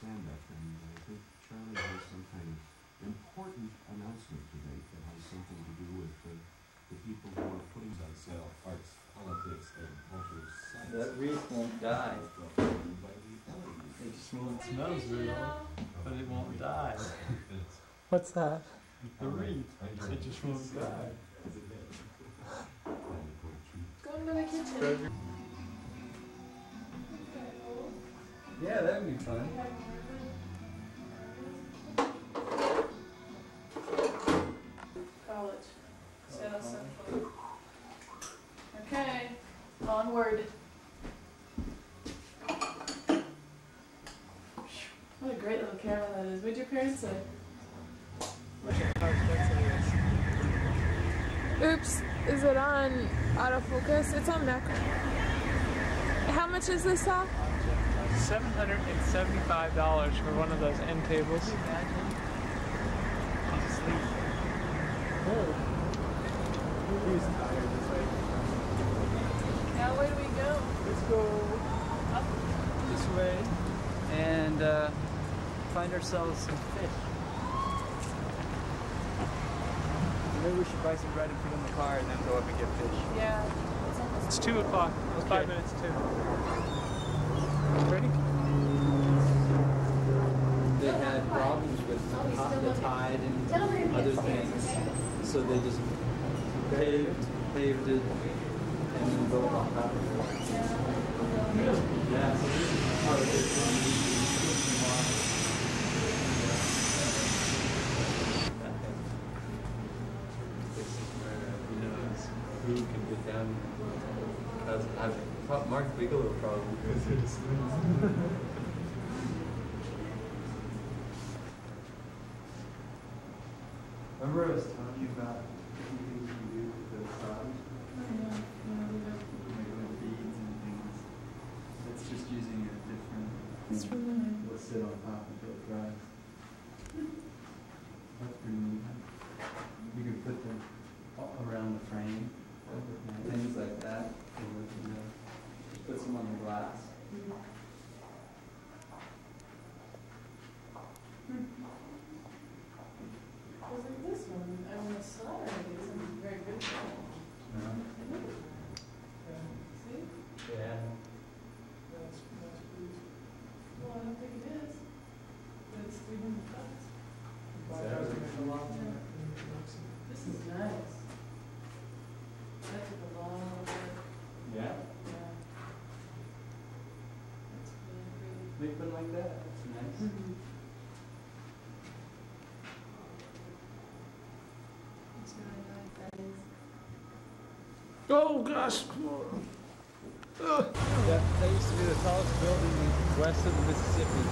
stand-up, and I think Charlie has some kind of important announcement to make that has something to do with the people who are putting on sale arts, politics, and cultural science. That wreath won't die. It just won't. It smells real, but it won't die. What's that? The wreath. It just won't die. Go into the kitchen. Yeah, that would be fun. College. Sales Central. Okay, onward. What a great little camera that is. What'd your parents say? Oops, is it on autofocus? It's on macro. How much is this, Sal? $775 for one of those end tables. He's asleep. He's tired this way. Now where do we go? Let's go up this way and find ourselves some fish. Maybe we should buy some bread and put it in the car and then go up and get fish. Yeah. It's 2 o'clock. It's 5 minutes to. Ready? They had problems with the tide and other things, so they just paved it and then built on top of it. Yeah, so this is part of it. Who can get down? I thought Mark Bigelow probably because they're just Remember I was telling you about different things you can do with the sod? Like with beads and things. It's just using a different. It's really nice. It'll sit on top until it dries. That's pretty neat. You can put them around the frame. Things like that. Just put some on the glass. Because like this one, I want to slide. It's very good for it. See? Yeah. That's pretty. Well, I don't think it is. But it's 300 bucks. This is nice. That took a long way. Yeah. Yeah. That's really pretty. Make one like that. That's nice. It's really nice. That is. Oh gosh! That used to be the tallest building west of the Mississippi.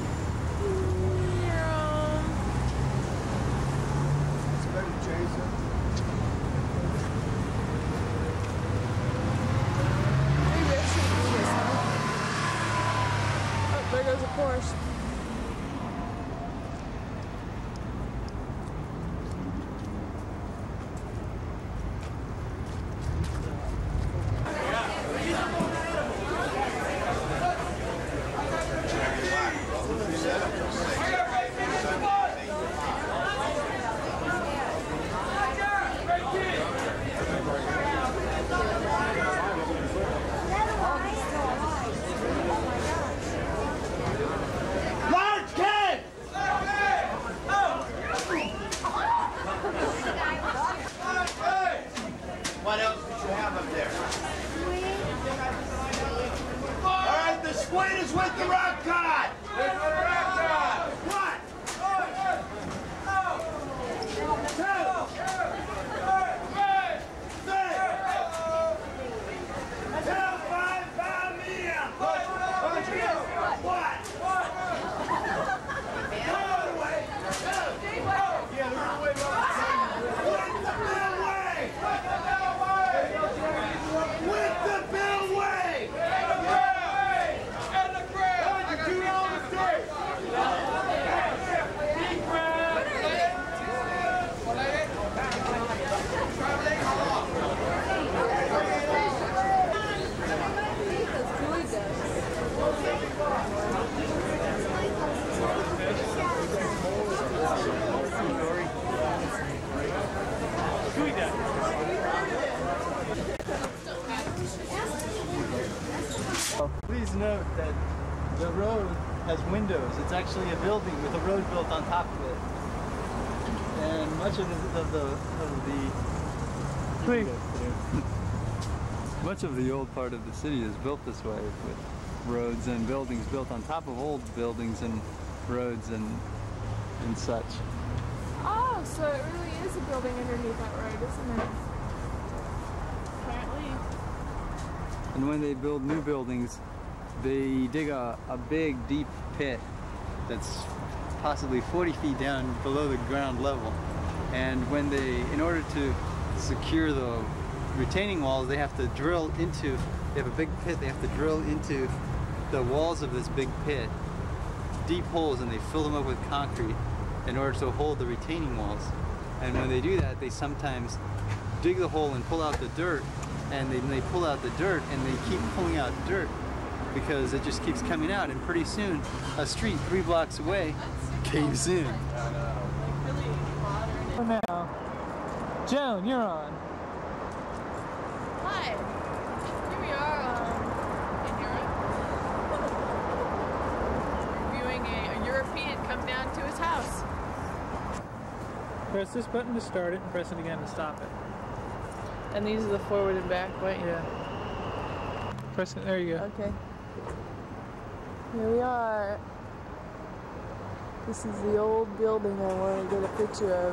It's ready to chase it. Maybe I should do this, huh? Oh, there goes a Porsche. What else did you have up there? All right, the squid is with the rock cod. With the rock cod. What? 2, 3, 2, 5-pound medium. What? With the Bill Way! And the crab! the road has windows. It's actually a building with a road built on top of it. And much of much of the old part of the city is built this way, with roads and buildings built on top of old buildings and roads and such. Oh, so it really is a building underneath that road, isn't it? Apparently. And when they build new buildings, they dig a big, deep pit that's possibly 40 feet down below the ground level. And when in order to secure the retaining walls, they have to drill into, they have a big pit, they have to drill into the walls of this big pit, deep holes, and they fill them up with concrete in order to hold the retaining walls. And when they do that, they sometimes dig the hole and pull out the dirt, and they pull out the dirt and they keep pulling out dirt because it just keeps coming out, and pretty soon a street 3 blocks away caves in. Now, Joan, you're on. Hi. Here we are in Europe. Reviewing a European come down to his house. Press this button to start it and press it again to stop it. And these are the forward and back, right? Yeah. Press it, there you go. Okay. Here we are. This is the old building I want to get a picture of.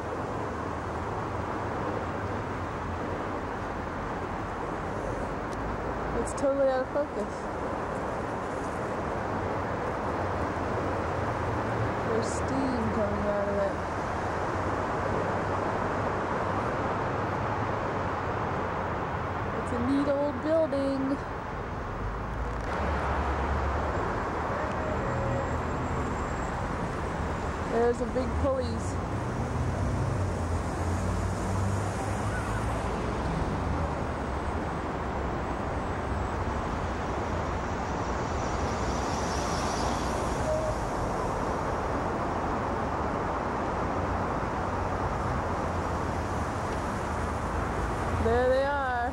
It's totally out of focus. There's steam coming out of it. It's a neat old building. There's a big pulleys. There they are.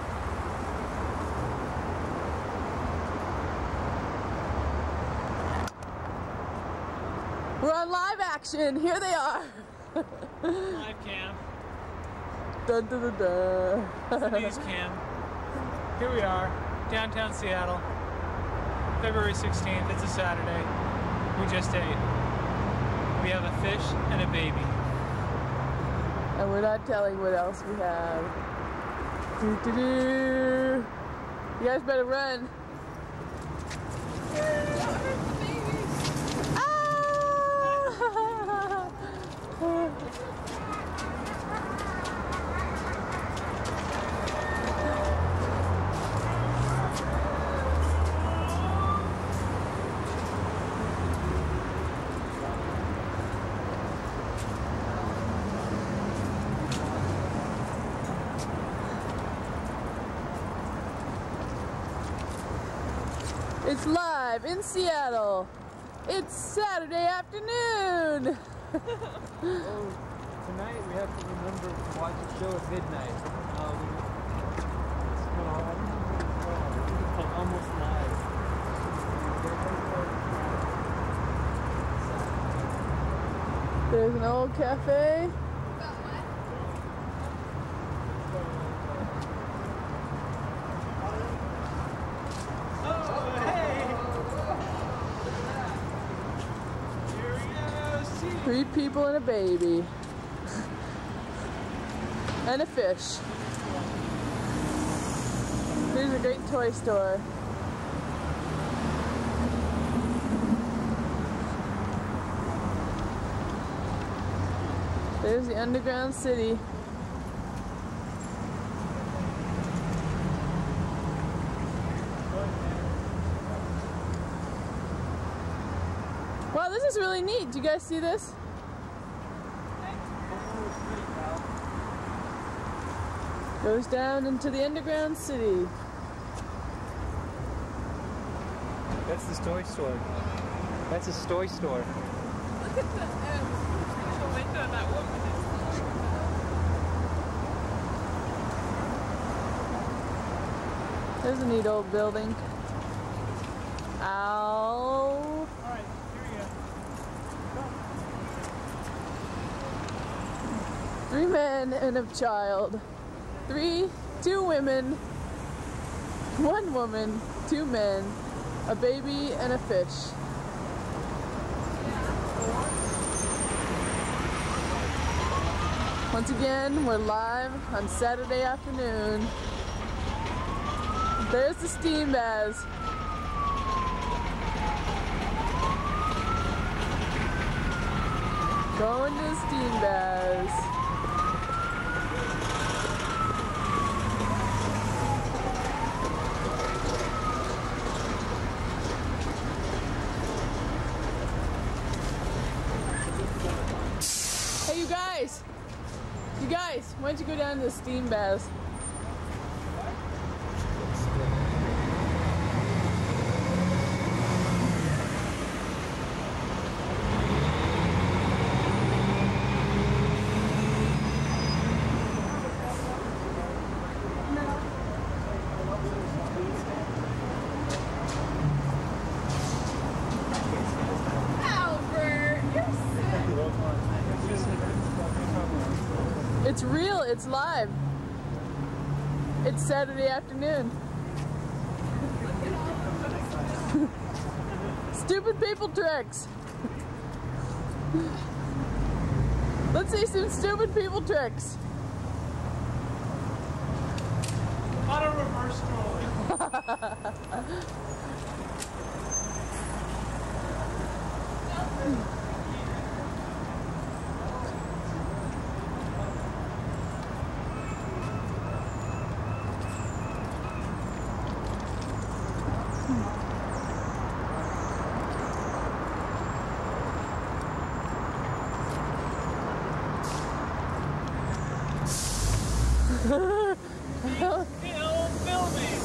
We're on live action. Here they are. Live cam. Dun, dun, dun, dun. News cam. Here we are, downtown Seattle. February 16th, it's a Saturday. We just ate. We have a fish and a baby. And we're not telling what else we have. Doo-doo-doo. You guys better run. It's live in Seattle. It's Saturday afternoon. Tonight we have to remember to watch a show at midnight. It's almost live. There's an old cafe. Three people and a baby. And a fish. Here's a great toy store. There's the underground city. Wow, this is really neat. Do you guys see this? Goes down into the underground city. That's the toy store. That's a toy store. Look at the window that woman is. There's a neat old building. Ow. Alright, here we go. Go. 3 men and a child. 2 women, 1 woman, 2 men, a baby, and a fish. Once again, we're live on Saturday afternoon. There's the steam baths. Going to the steam baths. Hey, you guys, why don't you go down to the steam baths? Albert, you're sick. It's real, it's live. It's Saturday afternoon. Stupid people tricks. Let's see some stupid people tricks. On a reverse stroller. Filming.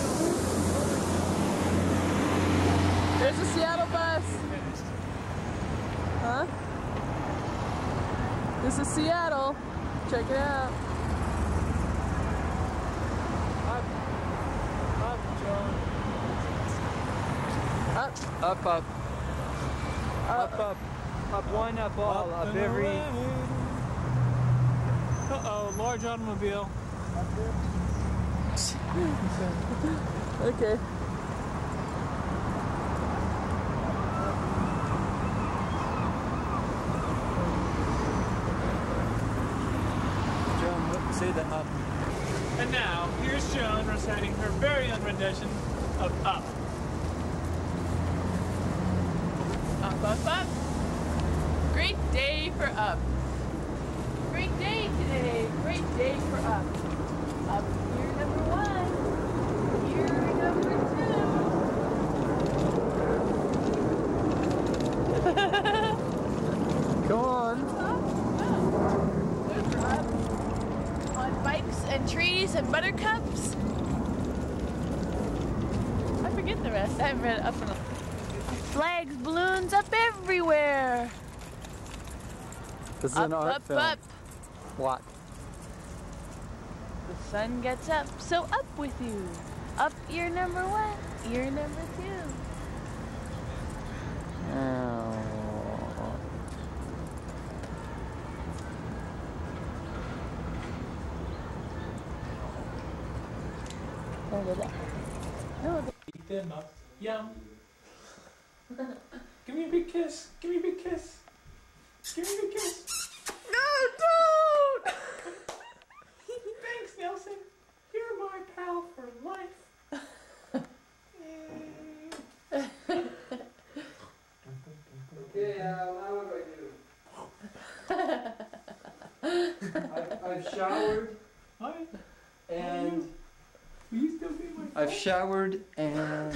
There's a Seattle bus. Huh? This is Seattle. Check it out. Up, John. Up. Up, up. Up, up. Up one, up all, up and every... away. Uh-oh, large automobile. Okay. Joan, say the up. And now, here's Joan reciting her very own rendition of Up. Up, up, up. Great day for up. Great day today. Great day for up. Up year number 1. Year number 2. Go on. Good for up. On bikes and trees and buttercups. I forget the rest. I haven't read it up enough. Flags, balloons up everywhere. This is Up, an art up, film. up. What? The sun gets up, so up with you. Up year number 1, year number 2. Oh. No, Eat them up. Yum. Give me a big kiss. Give me a big kiss. Give me a big kiss. no, don't! Thanks, Nelson. You're my pal for life. Okay, now what do I do? I've showered Hi. and Will you still be my I've showered and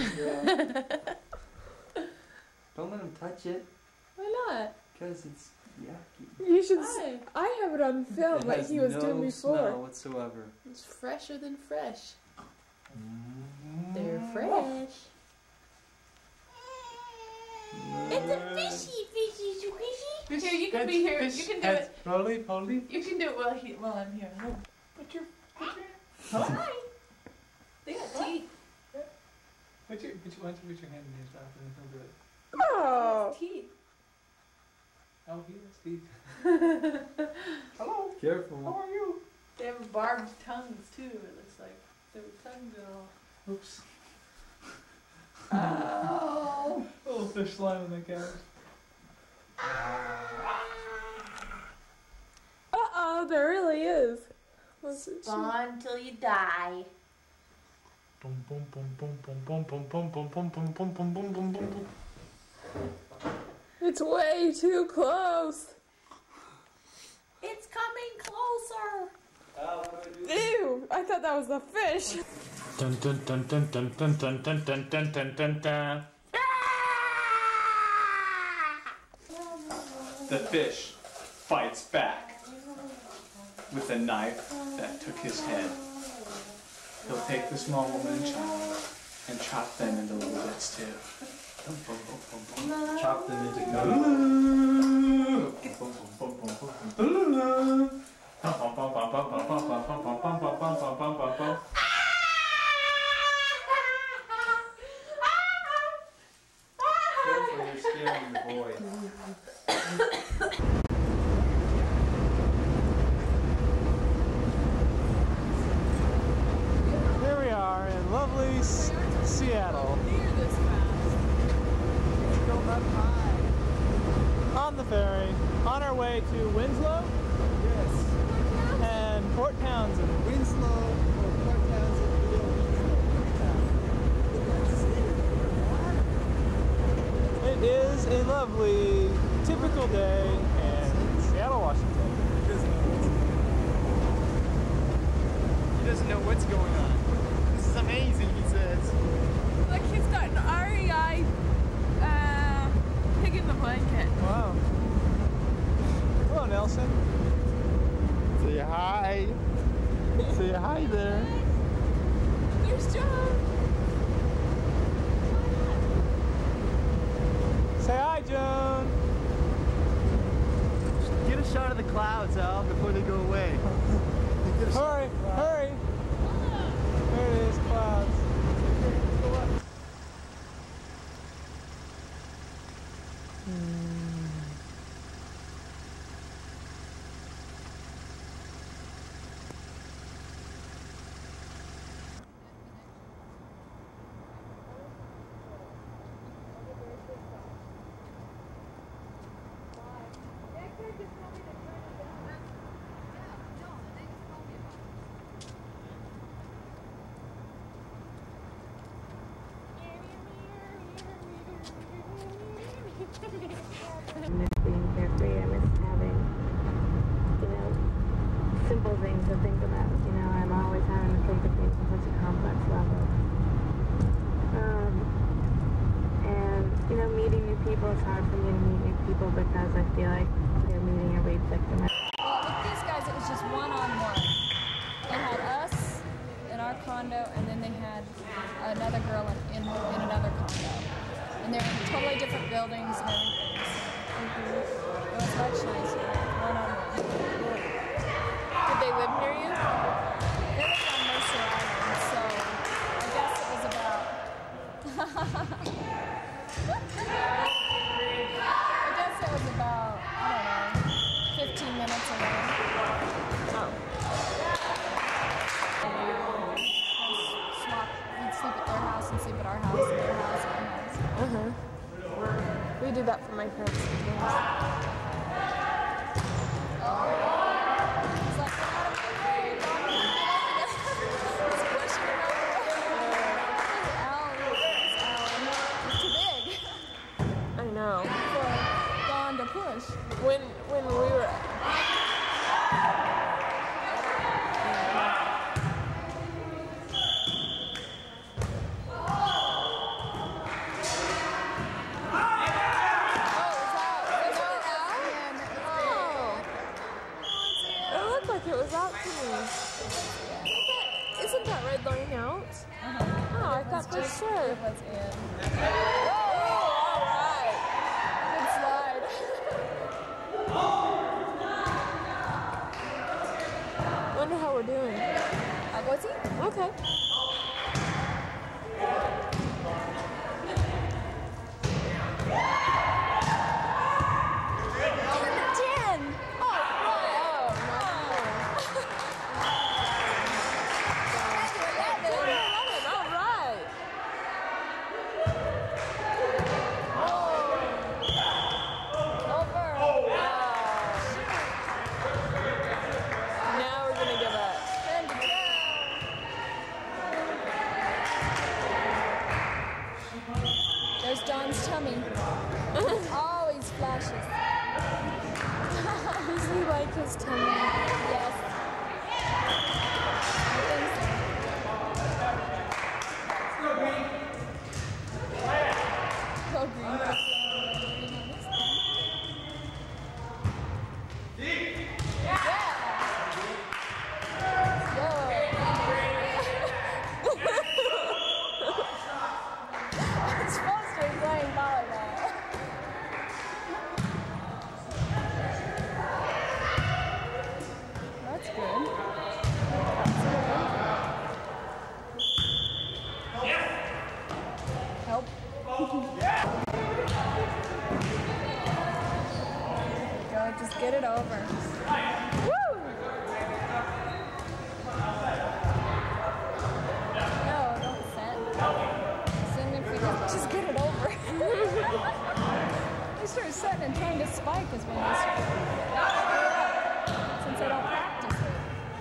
don't let him touch it Why not? because it's yucky. You should. Hi. I have it on film It like has he was no doing before. smell whatsoever. It's fresher than fresh. They're fresh. It's a fishy, fishy, fishy. Here, you can be here. You can do it. Roly poly. You can do it while I'm here. Put your Hi. They got teeth. Why don't you put your hand in his mouth and then he'll do it. Oh. Teeth. Oh, he has teeth. Hello. Careful. How are you? They have barbed tongues too. It looks like their tongues and all. Oops. Oh. Little fish slime on the couch. Uh-oh, there really is. Spawn till you die. Boom, boom, boom, boom, boom, boom, boom, boom, boom, boom, boom, boom, boom, boom, boom, boom. It's way too close. It's coming closer. Ew, I thought that was a fish. Dun dun dun dun dun dun dun dun dun dun dun dun dun. The fish fights back with a knife that took his head. He'll take the small woman and child and chop them into little bits too. Chop them into Careful, you're scaring the boy. Here we are in lovely Seattle. On the ferry, on our way to Winslow Yes. and Port Townsend. Winslow or Port Townsend. It is a lovely, typical day in Seattle, Washington. He doesn't know what's going on. This is amazing, he says. Look, he's got an REI pig in the blanket. Wow. Hello, Nelson. Say hi. Say hi there. There's John. Say hi, Joan. Get a shot of the clouds, Al, before they go away. Hurry, hurry. There it is, clouds. I miss being carefree. I miss having, simple things to think about. I'm always having to think of things on such a complex level. And, meeting new people, it's hard for me to meet new people because I feel like they're meeting a rape victim. Well, with these guys, it was just one-on-one. They had us in our condo, and then they had another girl in another condo. And they're in totally different buildings and everything. So it was much nicer, one-on-one. Did they live near you? They lived on Mercer Island, so I guess it was about... I guess it was about, I don't know, 15 minutes away. Oh. We'd sleep at their house and sleep at our house, and their house, and our house. Uh-huh. We did that for my parents sometimes. It's like, get out of my way, it's pushing it over. Al is too big I know. for Dawn to push. When we were it was out to me. Isn't that red line out? Oh, I thought for sure. It was in. Oh, alright. Good slide. Wonder how we're doing. What's he? Okay. flashes. Does he like his tummy? Yes. I think so. Go green. It's supposed to be playing volleyball. That's good. Help. Go, just get it over. Woo! No, don't set. Significant. Just get it over. They start setting and trying to spike is when they start. Since they don't practice it.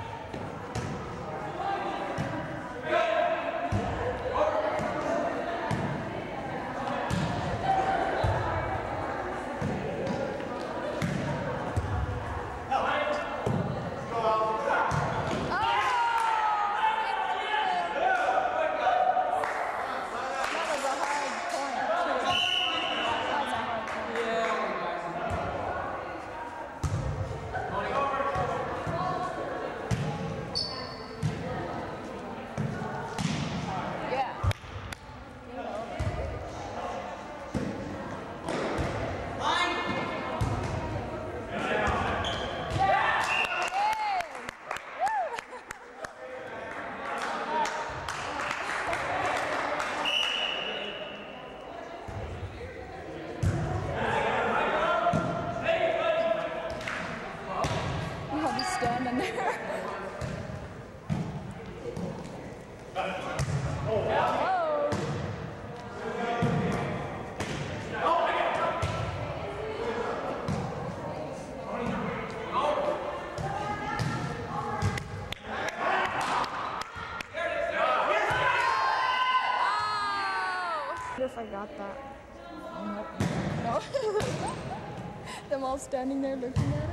Standing there. If I got that. No. Them all standing there looking at it.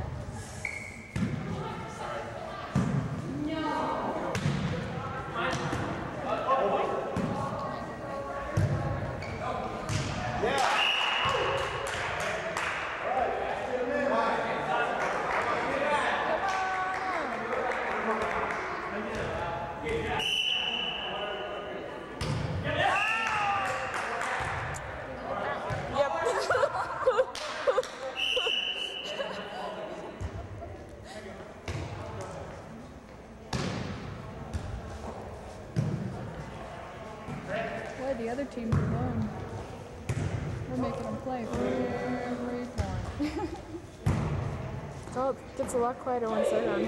The other teams are going. We're making them play for every point. Oh, it gets a lot quieter once they're done.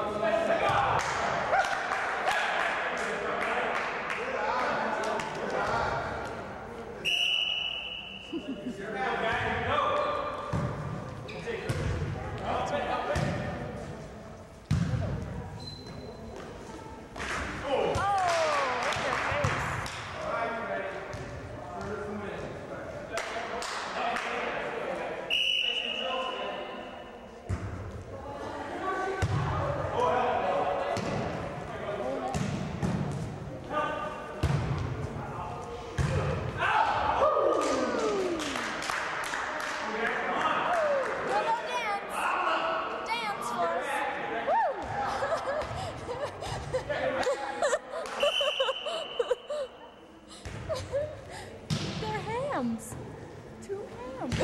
Two hams.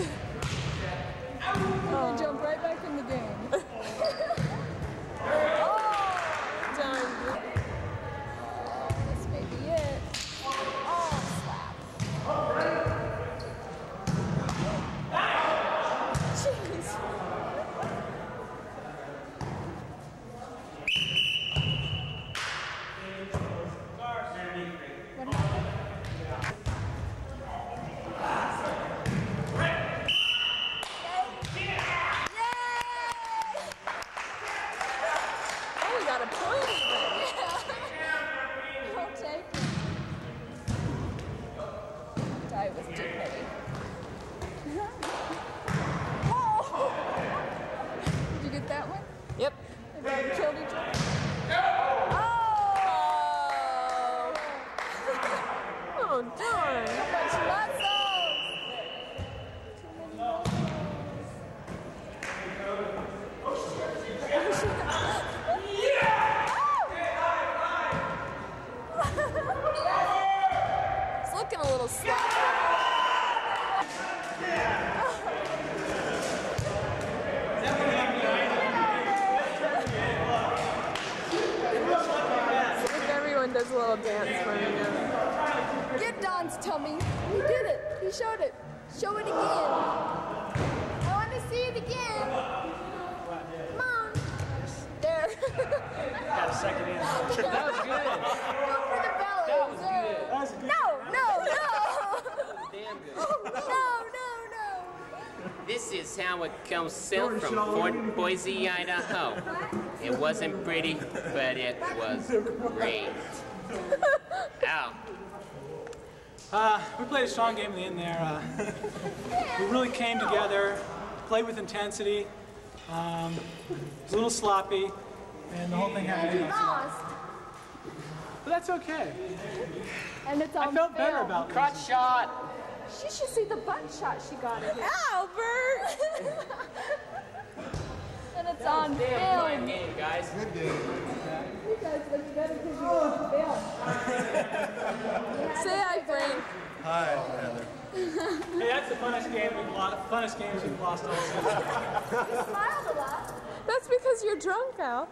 Oh. Jump right back in the game. Oh, done. This may be it. Oh, slap. Jeez. What happened? little dance for you. Get Don's tummy. He did it. He showed it. Show it again. I want to see it again. Come on. There. Got a second in. That was good. Go for the belly. That was good. That was good. No. Damn good. No. This is how it comes silk from Fort Boise, Idaho. It wasn't pretty, but it was great. Ow. We played a strong game in the end there. We really came together, played with intensity. It was a little sloppy, and the whole thing had to be Lost. But that's okay. And it's I on felt better film. about this. Crotch shot. She should see the butt shot she got at him. Albert! And it's on Damn fine film. game, guys. Good game. You guys look better because you're on film. Say hi, Frank. Hi, Heather. Hey, that's the funnest game we've lost. Funnest games we've lost all season. You smiled a lot. That's because you're drunk, Al.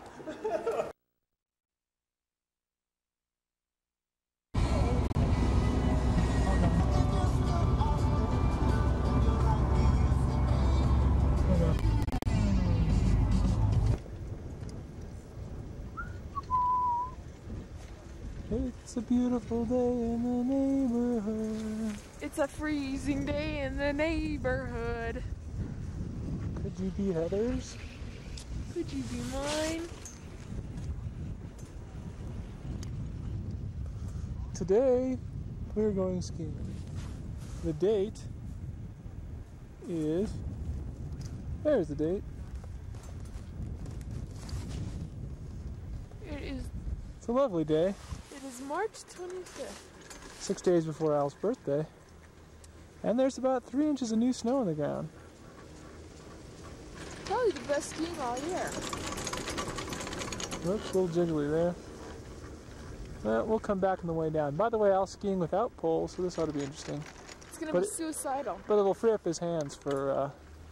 It's a beautiful day in the neighborhood. It's a freezing day in the neighborhood. Could you be Heather's? Could you be mine? Today, we're going skiing. The date is... There's the date. It's a lovely day. It is March 25th. 6 days before Al's birthday. And there's about 3 inches of new snow on the ground. Probably the best skiing all year. Looks a little jiggly there. Well, we'll come back on the way down. By the way, Al's skiing without poles, so this ought to be interesting. It's gonna be suicidal. But it'll free up his hands for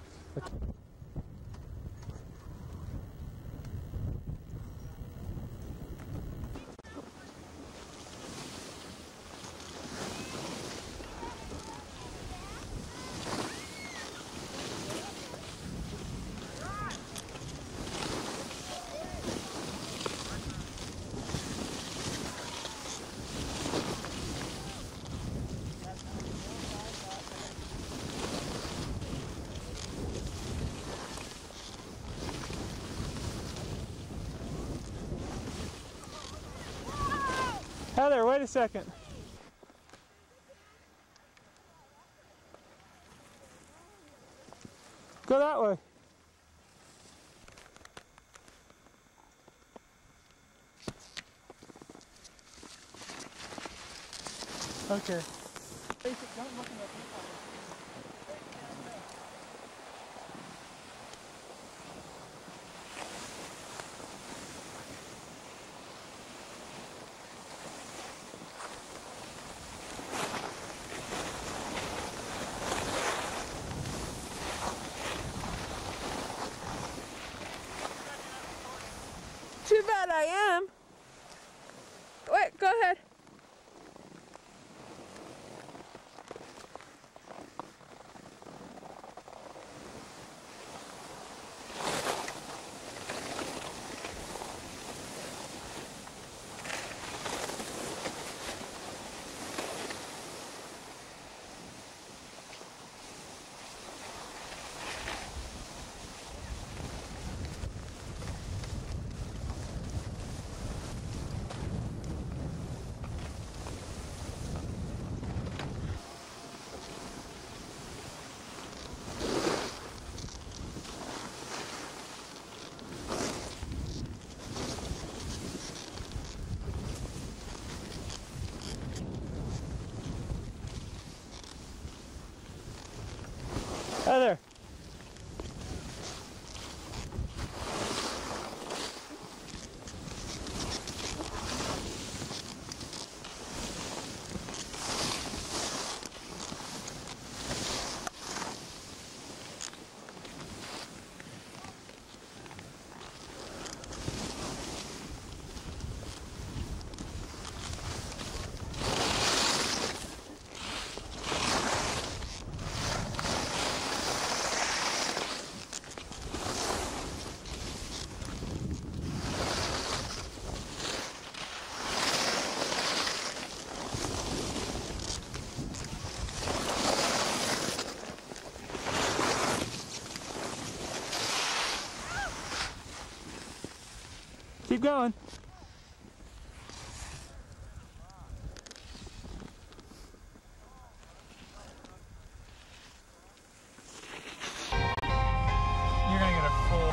Heather, wait a second. Go that way. Okay. Too bad I am. Wait, go ahead. Keep going. You're gonna get a full.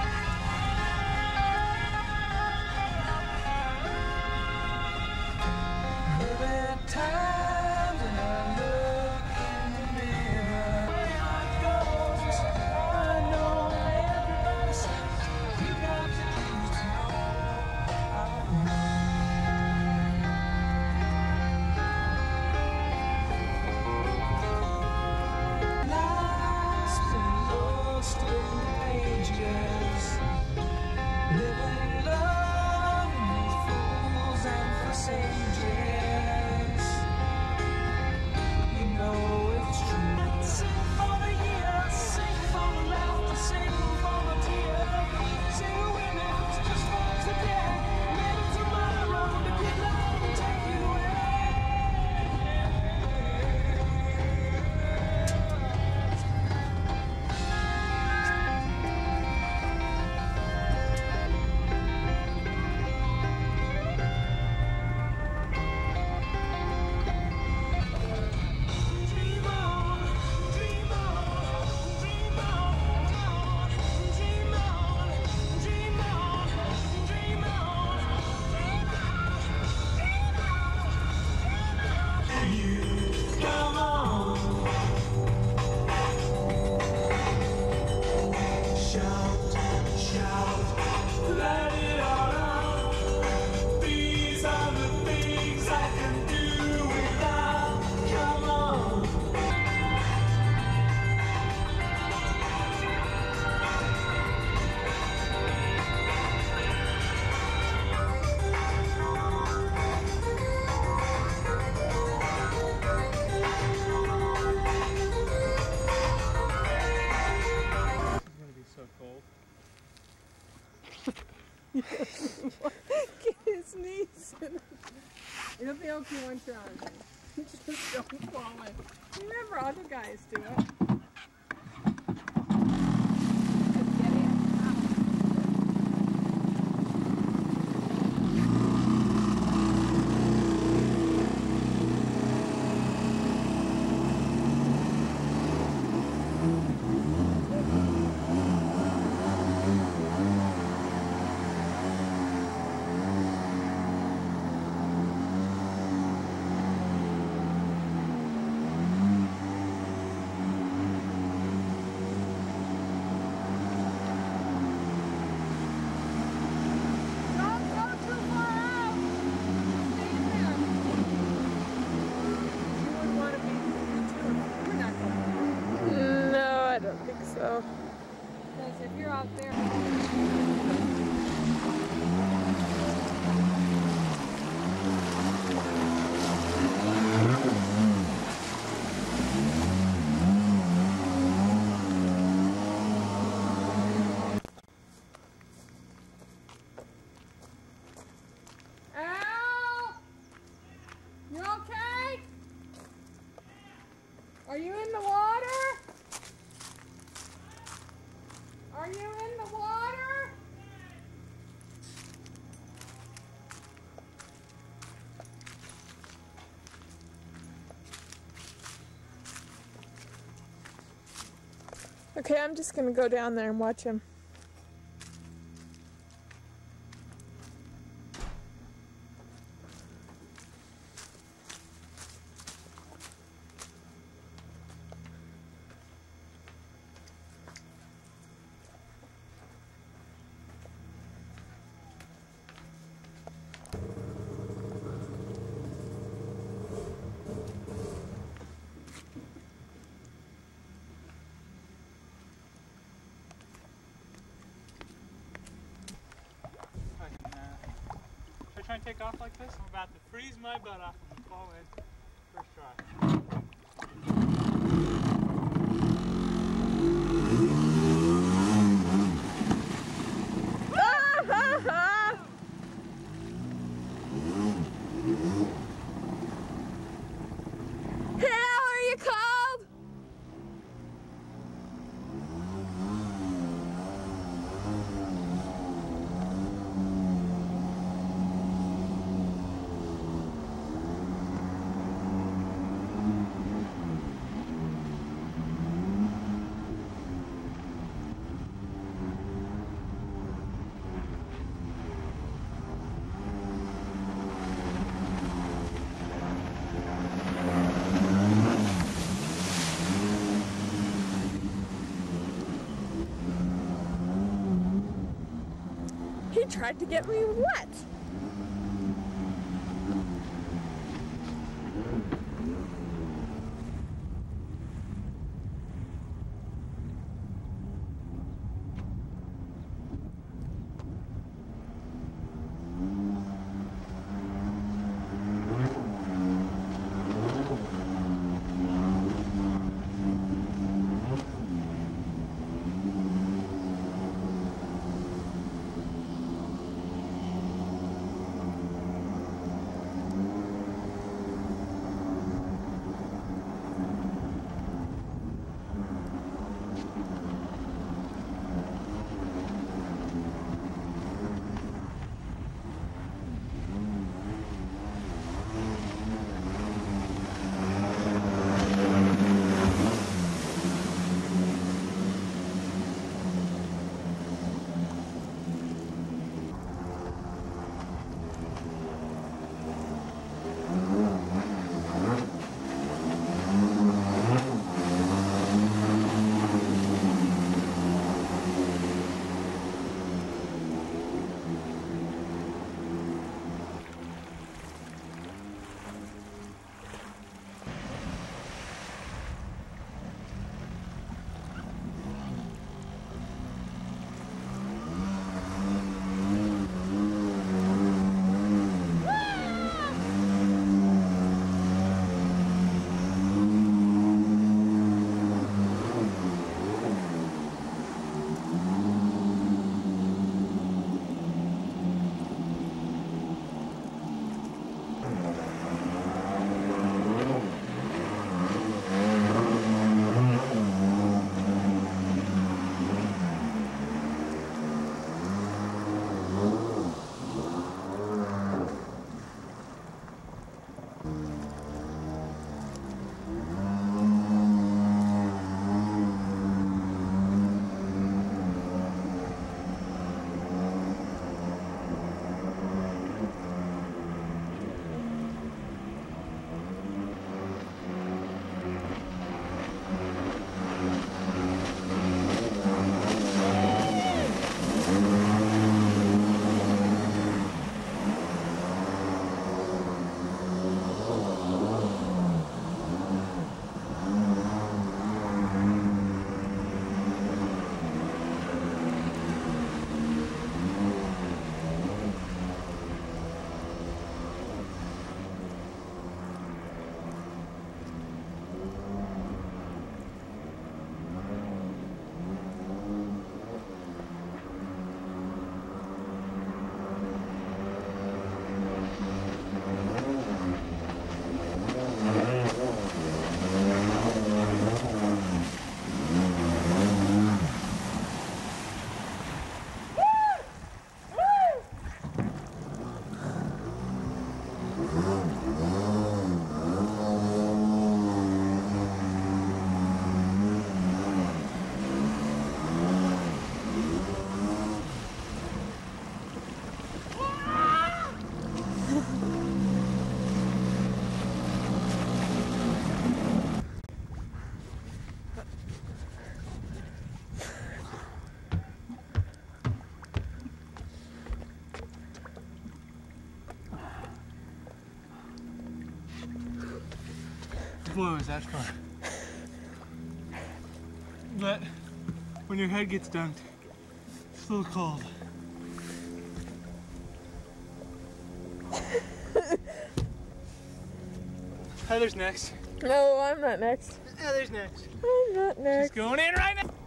Get his knees in. It'll be okay once you're on it. Just don't fall in. Remember, other guys do it. So, because if you're out there. Al, you okay? Are you in the water? Are you in the water? Okay, I'm just gonna go down there and watch him. Try and take off like this? I'm about to freeze my butt off and fall in. First try. He tried to get me wet. Boy, was that fun. But when your head gets dunked, it's a little cold. Heather's next. No, I'm not next. Heather's next. I'm not next. She's going in right now.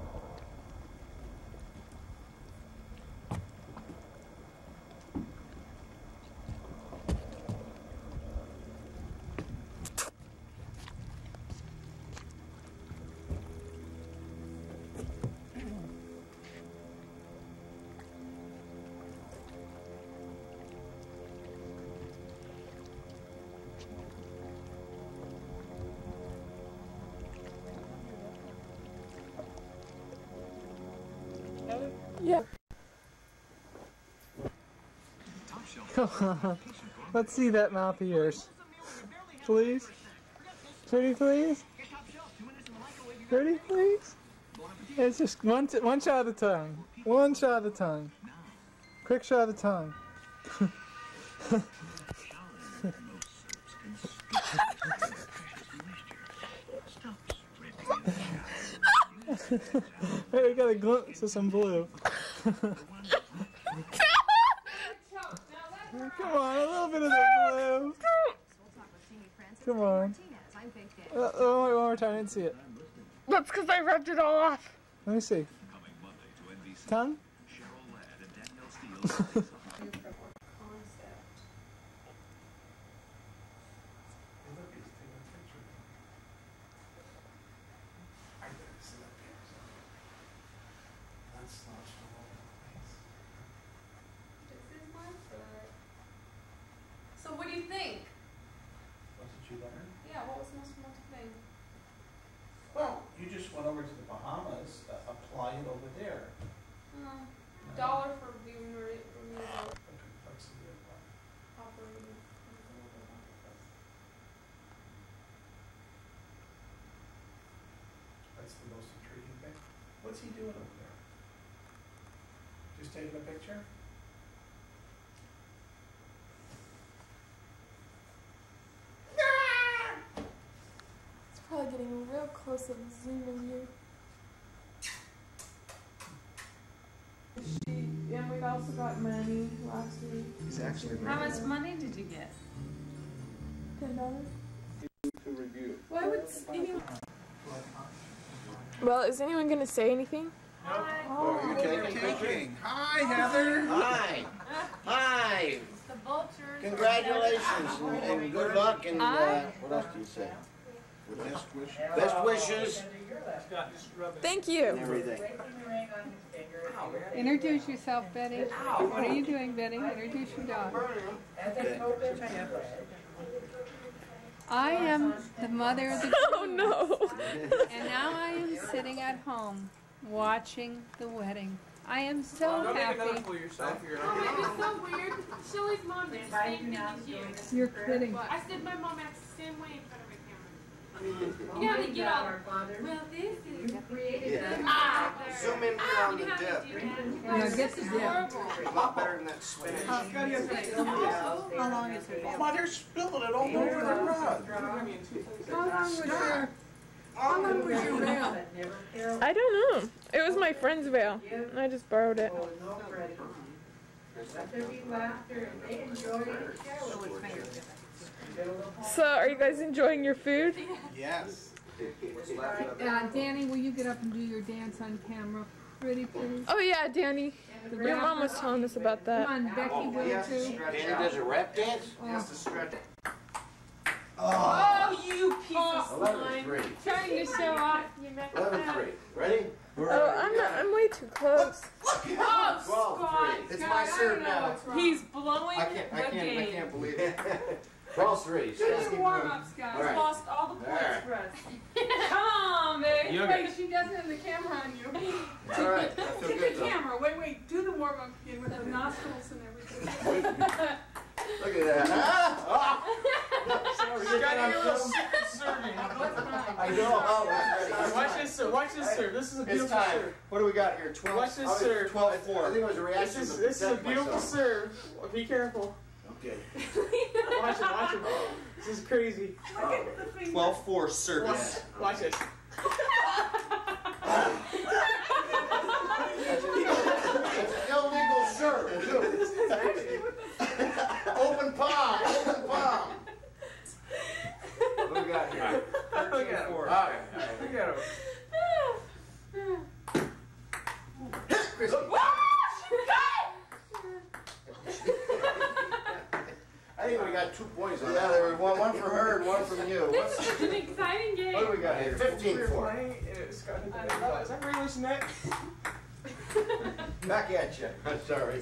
Yeah. Come on. Let's see that mouth of yours. Please? Pretty please? Pretty please? It's just one shot of the tongue. One shot of the tongue. Quick shot of the tongue. Hey, we got a glimpse of some blue. Come on, a little bit of the blue. Come on. One more time, I didn't see it. That's because I rubbed it all off. Let me see. Tongue? So what do you think? What did you learn? Yeah, what was the most romantic thing? Well, you just went over to the Bahamas, apply it over there. $1 for removal. That's the most intriguing thing. What's he doing over there? Just taking a picture? It's probably getting real close of a zoom in here. And we also got money last week. He's actually How much money did you get? $10. to review. Why would anyone? Well, is anyone gonna say anything? Oh, you're taking. Hi, Heather. Hi. Hi. The vultures. Congratulations and good luck and what else do you say? Best wishes. Best wishes. Thank you. And everything. Introduce yourself, Betty. What are you doing, Betty? Introduce your dog. I am the mother of the group. Oh no. And now I am sitting at home watching the wedding. I am so happy. It was so weird. Shelly's mom did the same thing as you. You're kidding. I said my mom acts the same way in front of my camera. You know, they get all, well, this is created. Zoom in here on the dip. Yeah, get the dip. A lot better than that spinach. How long is it? Oh, they're spilling it all over the rug. How long was your veil? I don't know. It was my friend's veil. I just borrowed it. So, are you guys enjoying your food? Yes. Danny, will you get up and do your dance on camera? Pretty please. Oh yeah, Danny. Your mom was telling us about that. Come on, Becky, will you too? Danny does a rap dance? He has to stretch. Oh, you piece of slime. 11-3. Trying to show off. You messed up. 11-3. Ready? Oh, I'm way too close. Oh, Scott. It's my serve now. He's blowing I the game. can't believe it. 12-3. Do your warm-up, Scott. All right. Lost all the points All for us. Come on, babe. Yoga. Wait, she doesn't have the camera on you. All right. I feel Take good the though. camera. Wait. Do the warm-up again with the nostrils and everything. Look at that. I know. Oh, Watch this serve. This is a it's beautiful time. serve. What do we got here? 12. Watch this serve. 12-4. I think it was a This reaction is to a protect beautiful myself. serve. Be careful. Okay. Watch it. This is crazy. 12-4 service. Watch it. It's illegal serve, too. Open palm. Open palm. What do we got here? 13-4. All right. Look at him. Christy. I think we got 2 points on that. There was one for her and one from you. This is an exciting game. What do we got here? 15-4. Is that Rayla's neck? Back at you. I'm sorry.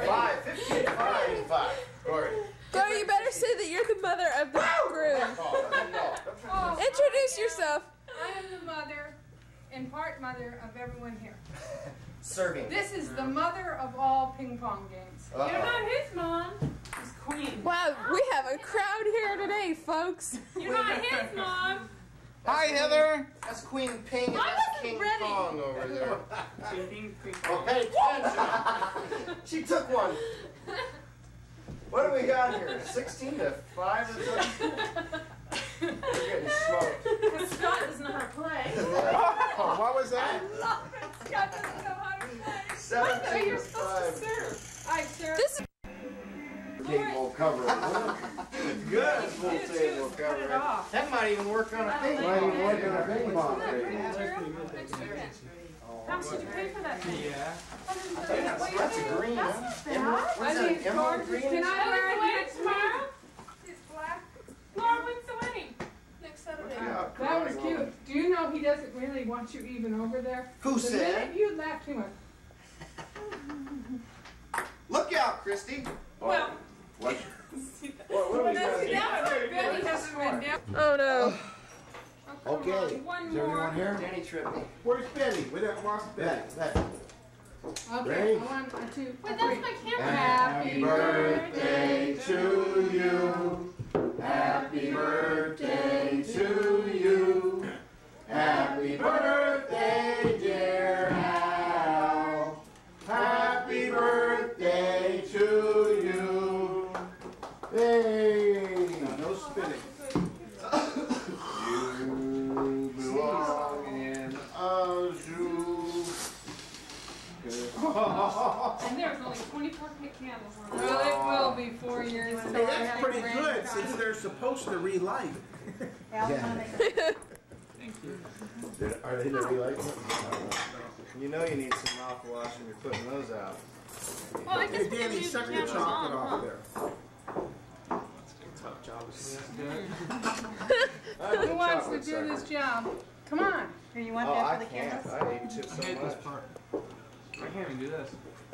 5. Corey. Go, you better say that you're the mother of the groom. Introduce yourself. I am the mother and part mother of everyone here. Serving. This is the mother of all ping pong games. You're not his mom. He's queen. Wow, we have a crowd here today, folks. You're not his mom. Hi, Heather. That's Queen Ping and that's King ready. Kong over there. Oh, pay attention. She took one. What do we got here? 16 to 5 or something? We're getting smoked. Because Scott doesn't know how to play. Oh, what was that? Scott doesn't know how to play. 17 You're to supposed to 5. serve. I serve. This Table cover. Good. Full table cover. That might even work on a ping pong. Might even work on a ping pong. How much did you pay for that thing? Yeah. That's a green, huh? That's Emerald, bad. what's that, emerald green? Can I wear the it wedding next tomorrow? It's black. Laura, when's the wedding? Next Saturday. Yeah, That was karate cute. woman. Do you know he doesn't really want you even over there? Who The said? minute you left, he went, Look out, Christy. Well, What? What do we got see, here? that's where Betty hasn't been down. Oh no. Okay. One Is more. everyone here? Danny tripped me. Where's Betty? Where that lost Betty? That. okay, Ready? 1, 2, Wait, 3. that's my camera. Happy birthday to you. Happy birthday to you. Happy birthday, dear Hal. Happy birthday to you. Hey. Now, no spinning. You belong in a zoo. And there's only 24 candles on it. Well, it will be 4 years. Hey, till I that's have pretty a good grandchild. since they're supposed to relight it. Are they the relight? You know you need some mouthwash when you're putting those out. Well, I guess Hey, we can Danny, leave suck the your cameras chocolate on, off huh? there. Who wants to do this job? Come on. Do you want Oh, that I for the can't. cameras? I hate chips so much. I can't even do this.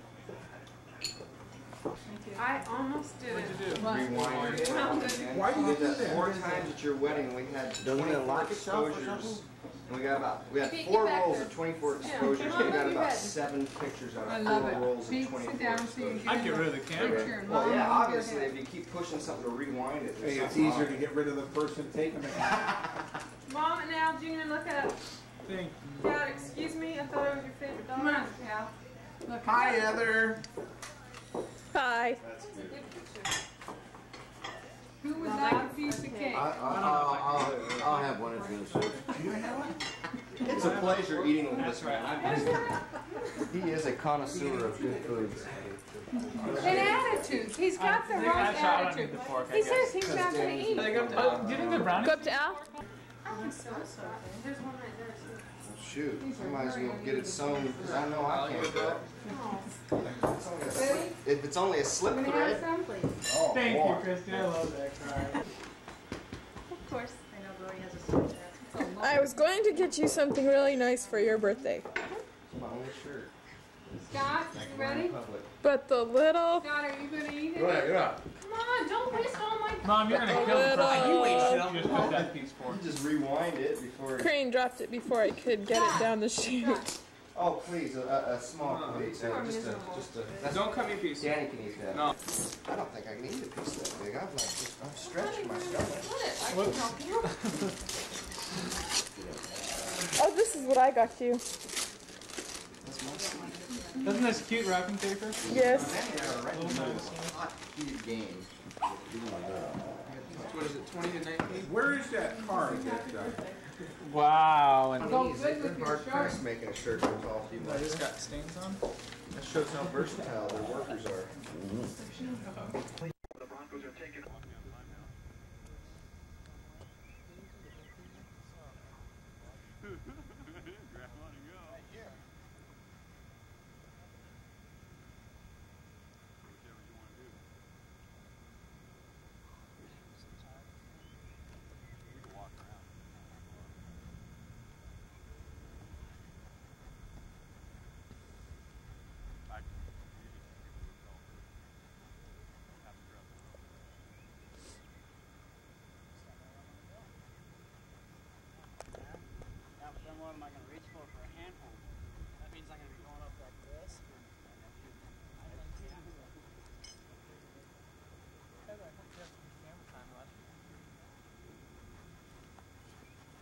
I almost did it. Rewind it. Why do you We do did that 4 that? times at your wedding, and we had Doesn't it 24 lock itself or exposures. something? And we had Pete, 4 get back rolls there. of 24 Yeah, exposures. come We on, got move your about head. 7 pictures out I of love 4 it. rolls of Pete, 24 sit down so you exposures. can I'd get rid of the camera. picture and Well, mom yeah, over your obviously, head. if you keep pushing something to rewind it, there's Hey, it's something easier wrong. to get rid of the person taking it. Mom and Al Jr., look up. Thank Dad, excuse me, I thought it was your favorite dog. Come on, Al. Look. Hi, Heather. Hi. That's good. Good picture. Who would like a piece of cake? I'll have one if you're gonna It's a pleasure eating with this man. He is a connoisseur of good foods. An attitude. He's got the wrong attitude. He says he's not going to eat. Do you think the brownies? Go up to Al. There's one right there, too. Shoot, somebody's gonna get it sewn because I know I can't do it. If it's only a slip Can we have thread. some, please? Oh, Thank boy. you, Christy. I love that card. Of course. I know Gloria has a suit there. I was going to get you something really nice for your birthday, It's my only shirt. Scott, you ready? Public. but the little Scott, are you going to eat it? Go ahead, get up. Come on, don't waste all my. Mom, you're gonna kill the little- person. You wasted it. You just put that piece for. You just rewind it before. Crane dropped it before I could get it down the chute. Oh, please, a small piece. Just a. That's Don't cut me a piece. Danny can eat that. No. I don't think I can eat a piece that big. I've stretched my stomach. What? I can help you. Oh, this is what I got you. That's my seed. Isn't this cute wrapping paper? Yes. Hot heated game. What is it, 20 to 19? Where is that card that, Wow. And Go Easy. good with They're your hard shirt. pressed making a shirt that's all few I just bucks. got stains on. That shows how versatile their workers are.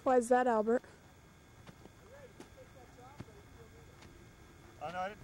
Why is that, Albert? Oh, no, I didn't.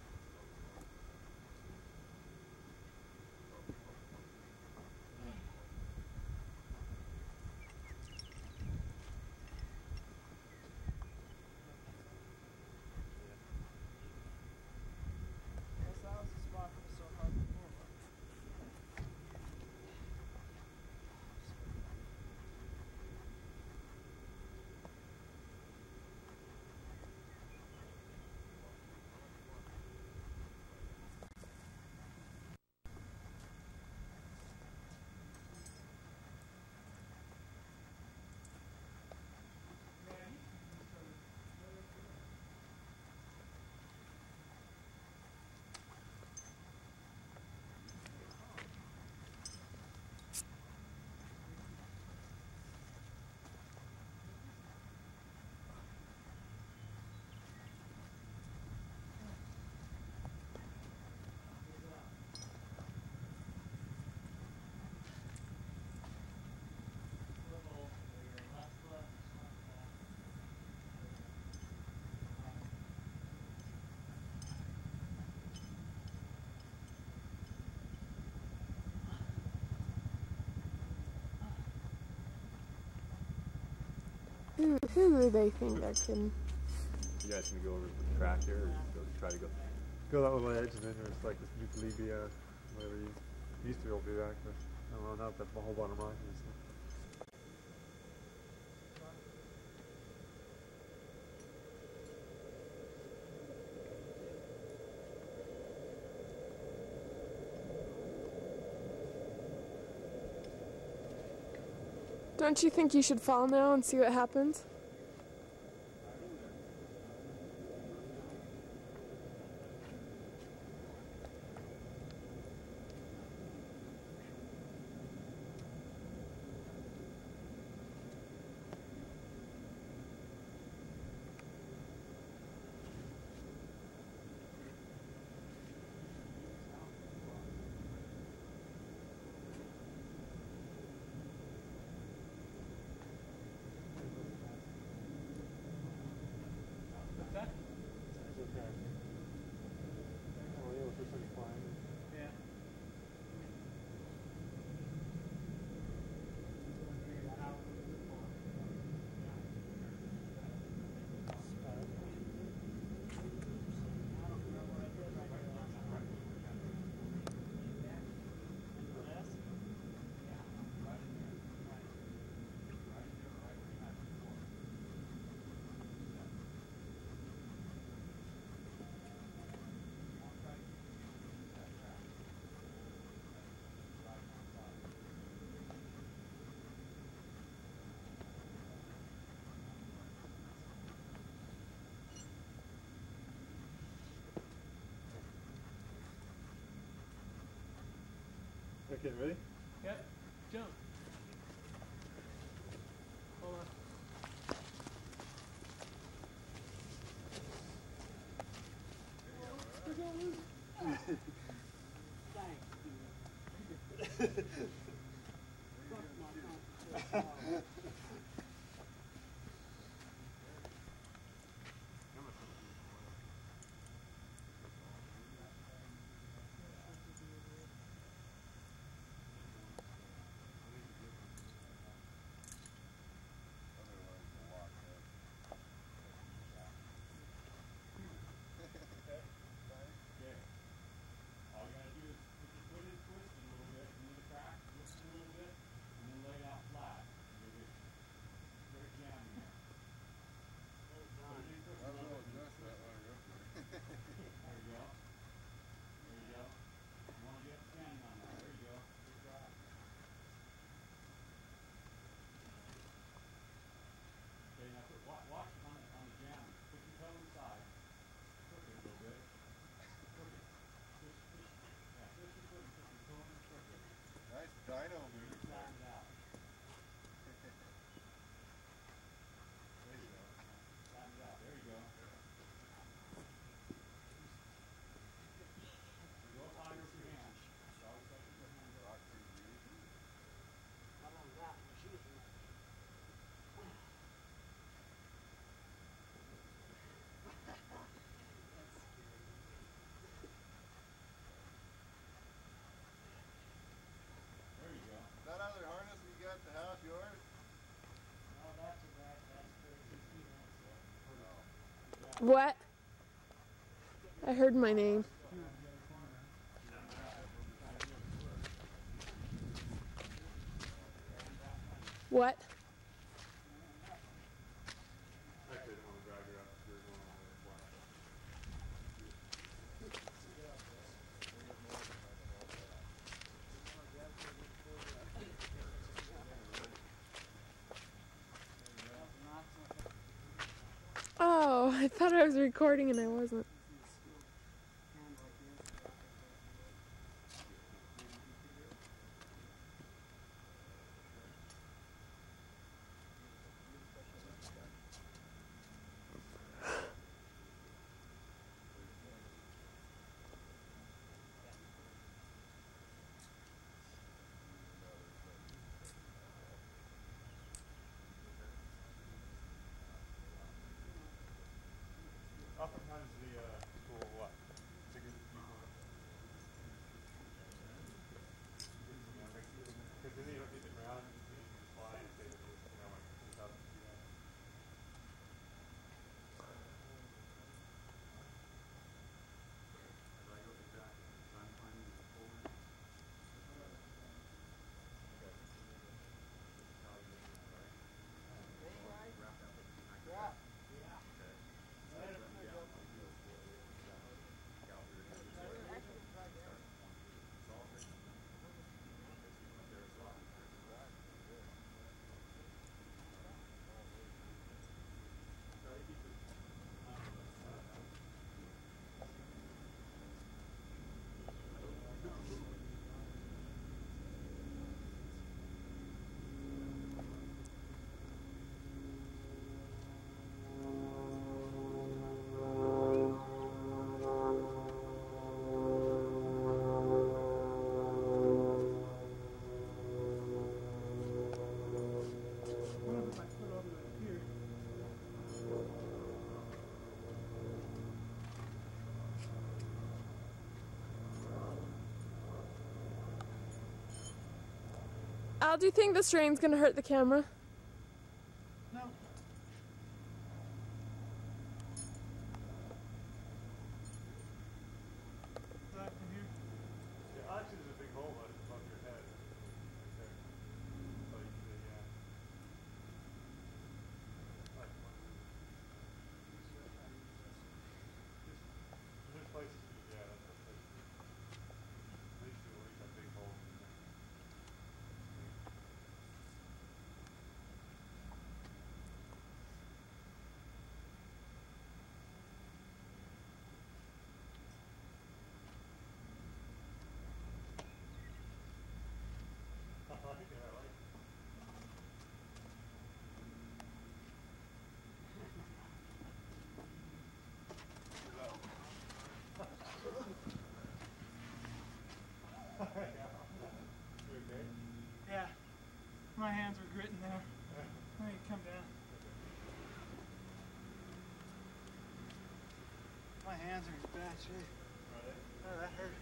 Who do they think they're kidding? You guys gonna go over the track here, or try to go that little edge, and then there's like this eucalyptus, whatever you used to be able to do that, but I don't know, now that the whole bottom rock and stuff. Don't you think you should fall now and see what happens? Okay, ready? Yep. Jump. Hold on. Dino movie. What? I heard my name. What? Actually, I don't want to drag her up. You're going all the way flat. Oh, I thought I was recording and I wasn't. Oftentimes the school what? To get people. Because then you don't get it around and you just fly and say that it's, you know, like 10,000 feet up. Al, do you think this rain's gonna hurt the camera? No. Yeah, actually there's a big hole above your head. Right there. So you can, there's places, yeah, that's a place. At least you'll reach that big hole. I like it, I like it. You okay? Yeah. My hands were gritting there. Let me come down. My hands are in bad shape. Oh, that hurt.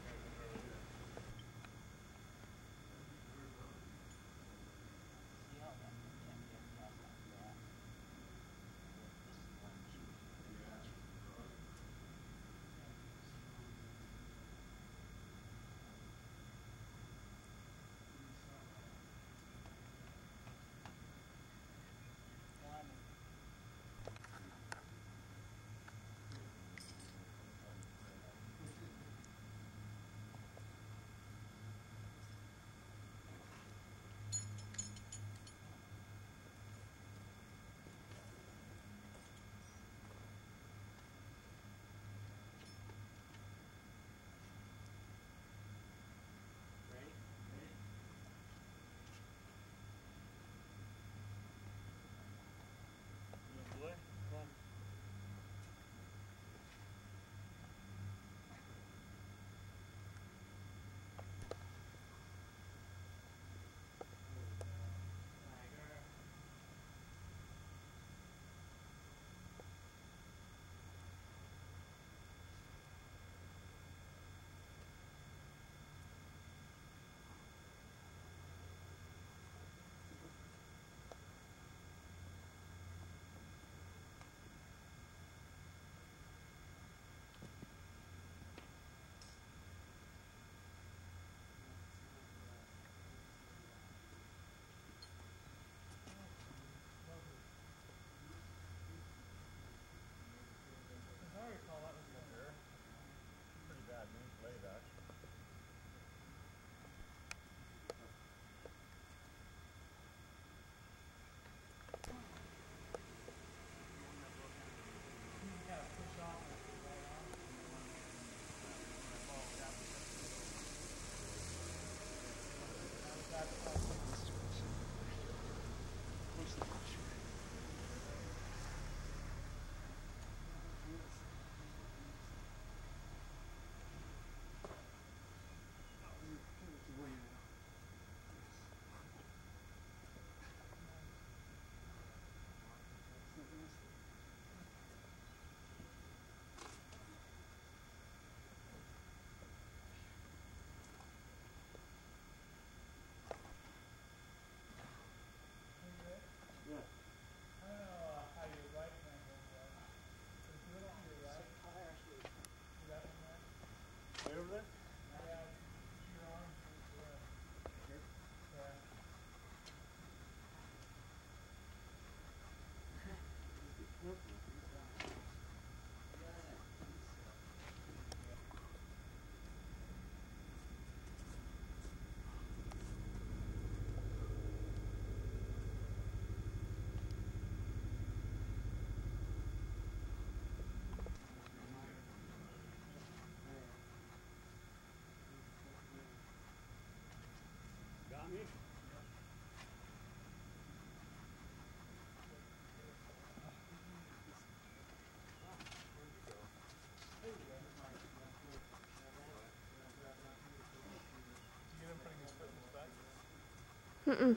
Mm-mm.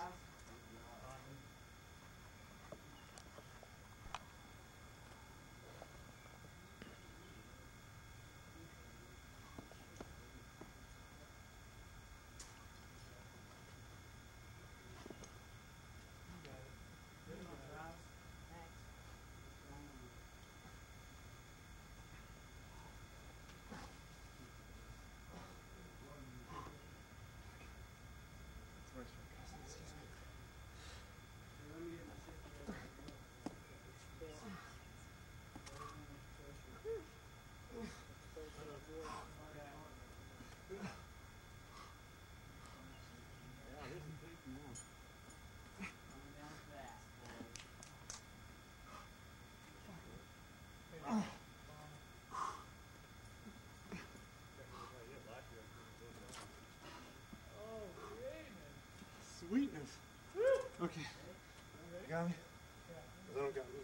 Sweetness. Okay. You got me? I don't got it.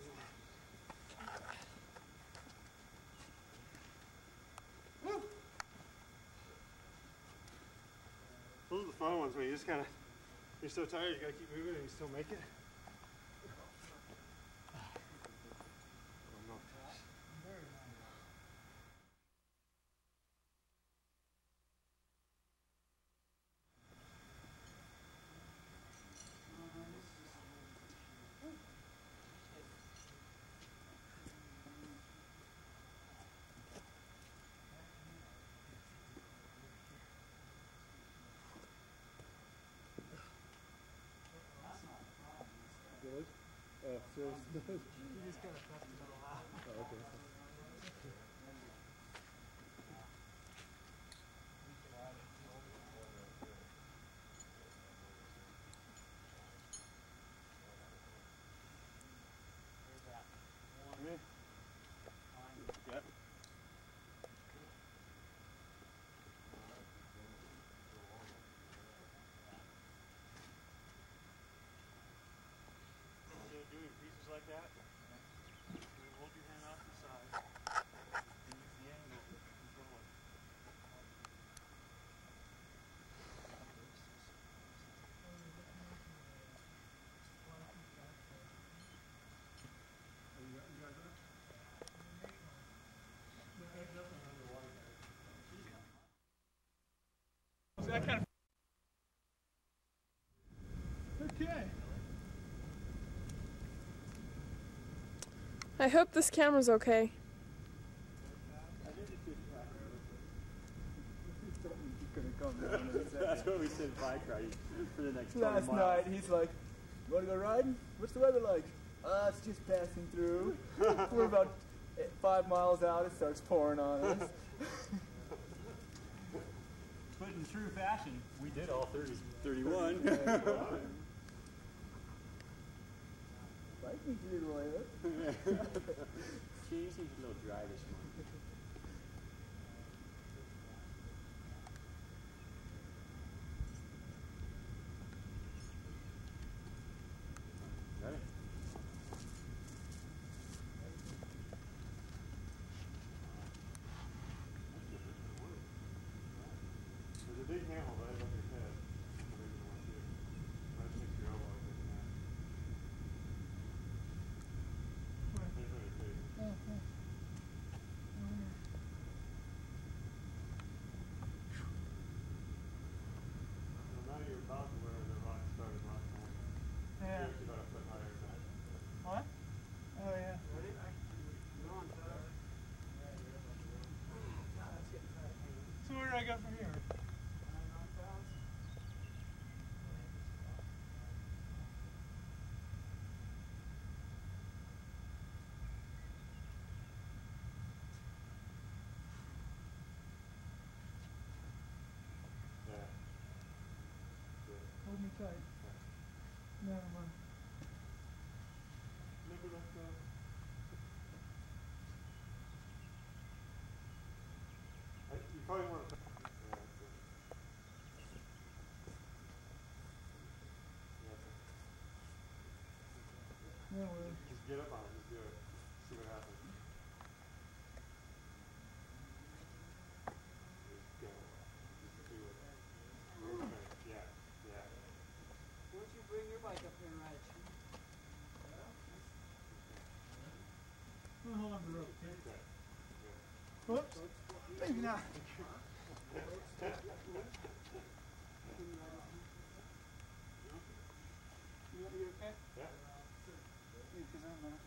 Those are the fun ones where you just kind of, you're so tired, you gotta keep moving and you still make it. Good? Oh, seriously? You just kind of pressed it all out. Oh, okay. Come here. Yep. Doing pieces like that, hold your hand off the side and use the angle to control it. That kind of. Okay. I hope this camera's okay. That's what we said bike riding for the next 20 Last miles. night, he's like, "You wanna go riding? What's the weather like?" It's just passing through. We're about 5 miles out, it starts pouring on us. But in true fashion, we did all 31. Bike needs a little oil. Cheese seems a little dry this morning. Ready? There's a big handle right above your head. Right next to your elbow. Now you're about to where the rock started last time. Yeah. You're about a foot higher than that. What? Oh yeah. Ready? So where do I go from here? Hold me tight. Never mind. Never let go. You probably want to. No way. Just get up on it. Just do it. See what happens. Just go. Just do it. Yeah. Yeah. Whoops. Maybe not. You okay? Yeah. Because I'm not.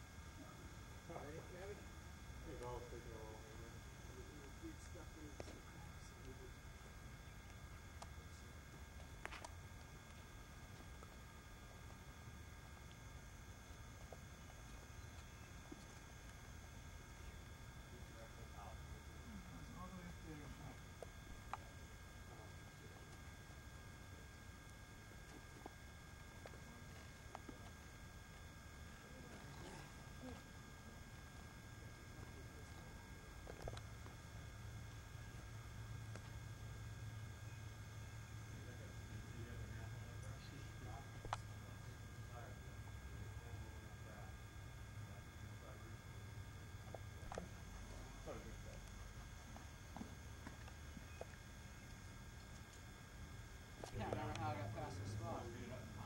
I don't know how I got past the spot. What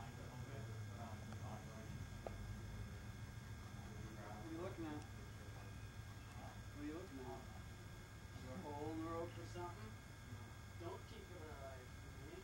are you looking at? What are you looking at? Is there a hole in the road for something? Don't keep it alive, man.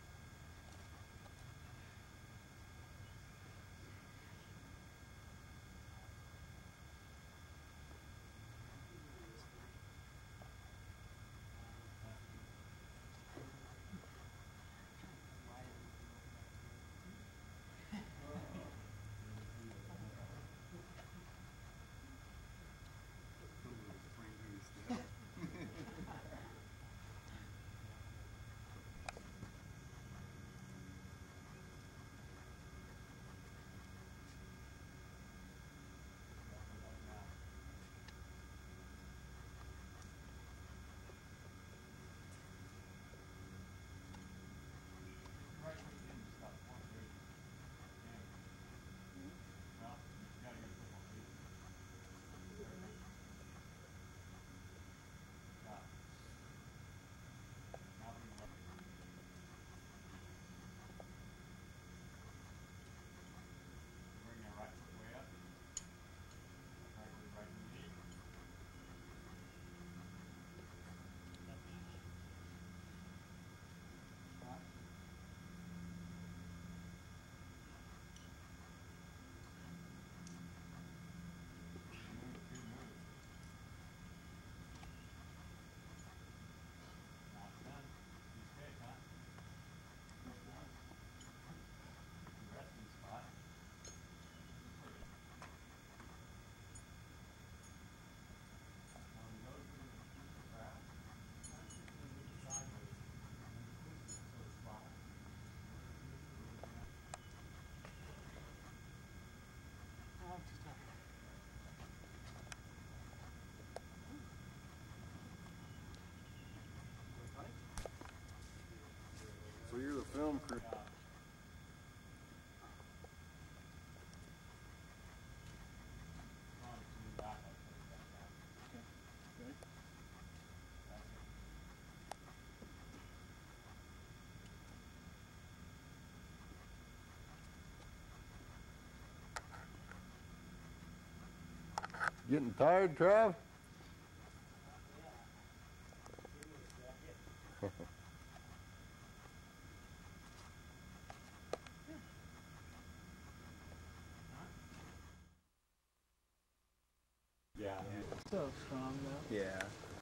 So you're the film crew. Getting tired, Trav? Yeah. So strong though. Yeah.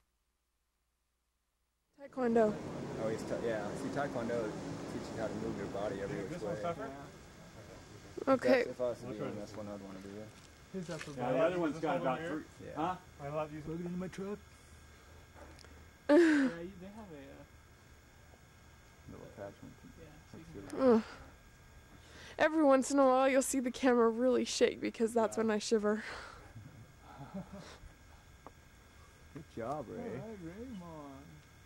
Taekwondo. Oh, yeah. See, Taekwondo teaches you how to move your body every which way. Okay. If I was to be in this one, I'd want to be in. His upper Yeah, the other one's got about 3. Yeah. Huh? I love you. Plug it into my truck. Ugh. They have a Little attachment. yeah. So you can Every once in a while, you'll see the camera really shake because that's when I shiver. Good job, Ray. All right, Raymond.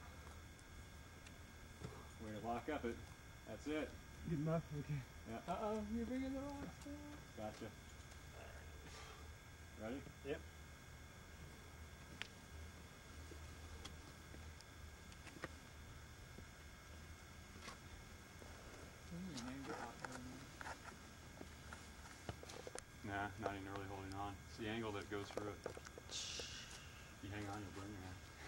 Way to lock up it. That's it. Good enough. Okay. Yeah. Uh-oh, you're bringing the rocks down. Gotcha. Ready? Yep. Nah, not even really holding on. It's the angle that goes through it. If you hang on, you'll burn your hand.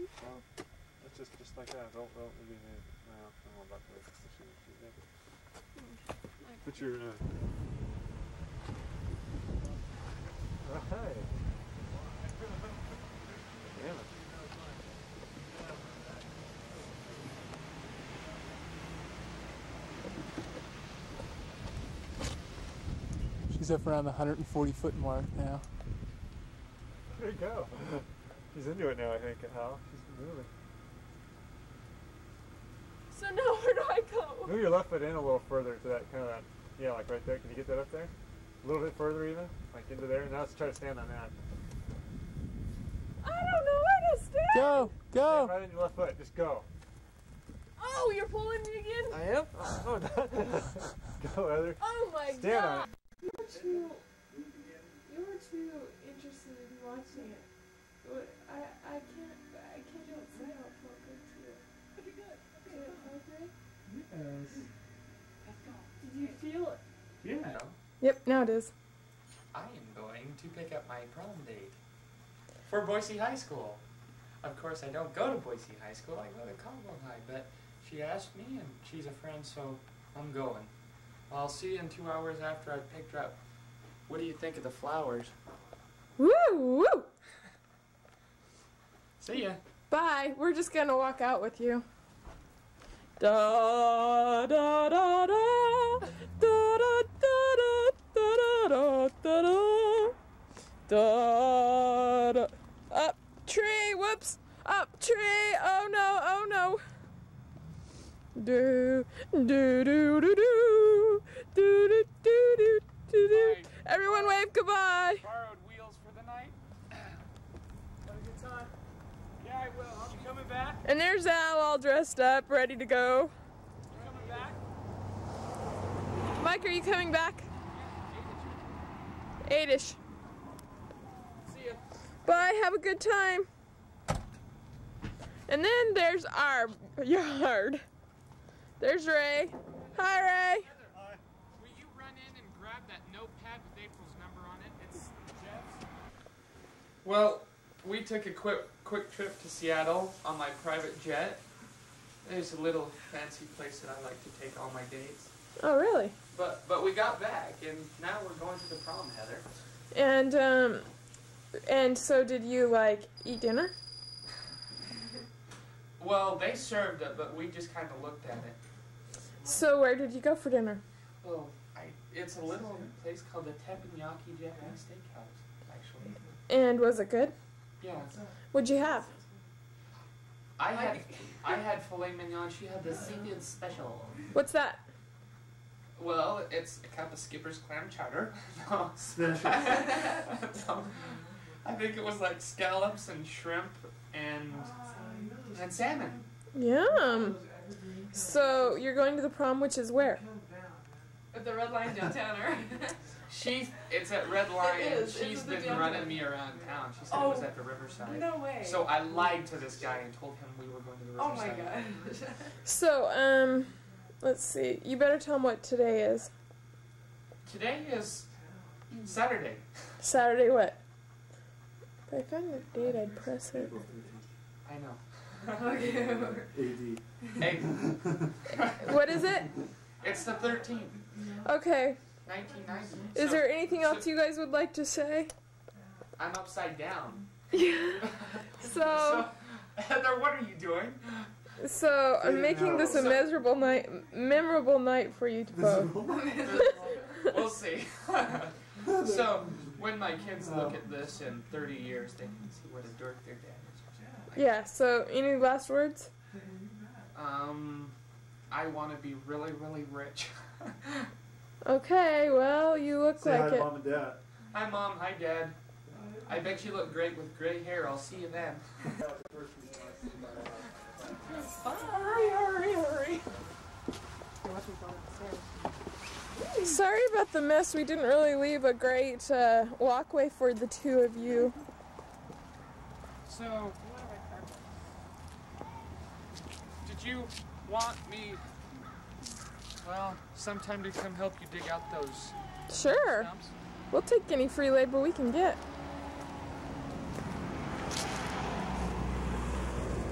It's just like that. Don't be mad. No, I don't know about this. Put your oh, hey. Damn it. She's up around the 140-foot mark now. There you go. She's into it now, I think, Hal. She's moving. So now where do I go? Move your left foot in a little further to that kind of that. Yeah, like right there. Can you get that up there? A little bit further even, like into there. Now let's try to stand on that. I don't know where to stand. Go, go. Stand right on your left foot. Just go. Oh, you're pulling me again? I am. Oh, go, Heather. Oh my stand god. on it. You were too interested in watching it. I can't do it say how it felt good to you. Did it feel good? Yes. Did you feel it? Yeah. Yep, now it is. I am going to pick up my prom date for Boise High School. Of course, I don't go to Boise High School, I go to Caldwell High, but she asked me and she's a friend, so I'm going. Well, I'll see you in 2 hours after I picked her up. What do you think of the flowers? Woo, woo. See ya. Bye. We're just gonna walk out with you. Da da da da da da da da da da da da. Up tree. Whoops. Up tree. Oh no. Oh no. Do do do do do do do do do do do. Everyone wave goodbye. Borrowed wheels for the night. Have a good time. Yeah, I will. You coming back? And there's Al all dressed up, ready to go. You coming back? Mike, are you coming back? 8-ish. See ya. Bye, have a good time. And then there's our yard. There's Ray. Hi, Ray. Hi. Will you run in and grab that notepad with April's number on it? It's Jeff's. Well, we took a quick trip to Seattle on my private jet. There's a little fancy place that I like to take all my dates. Oh, really? But we got back, and now we're going to the prom, Heather. And so did you, like, eat dinner? Well, they served it, but we just kind of looked at it. So where did you go for dinner? Well, it's a little place called the Teppanyaki Japanese Steakhouse, actually. And was it good? Yeah. What'd you have? I had filet mignon. She had the seafood special. What's that? Well, it's a cup of Skipper's clam chowder. No. Special. No. I think it was like scallops and shrimp and salmon. Yum. So you're going to the prom, which is where? At the Red Line downtown, right? It's at Red Line, It and is. she's It's been the running me around town. She said it was at the Riverside. No way. So I lied to this guy and told him we were going to the Oh Riverside. my god. So, let's see. You better tell them what today is. Today is Saturday. Saturday what? If I find the date, I'd press it. I know. Okay. Hey. What is it? It's the 13th. Okay. 1990. Is there anything else you guys would like to say? I'm upside down. So Heather, what are you doing? So I'm making this a memorable night for you both. We'll see. So when my kids look at this in 30 years, they can see what a dork their dad is. Yeah. So any last words? I want to be really, really rich. Okay. Well, you look Say like hi it. to Mom and Dad. Hi, Mom. Hi, Dad. I bet you look great with gray hair. I'll see you then. Hurry. Sorry about the mess. We didn't really leave a great walkway for the two of you. So, did you want me, well, sometime to come help you dig out those Sure. stumps? We'll take any free labor we can get.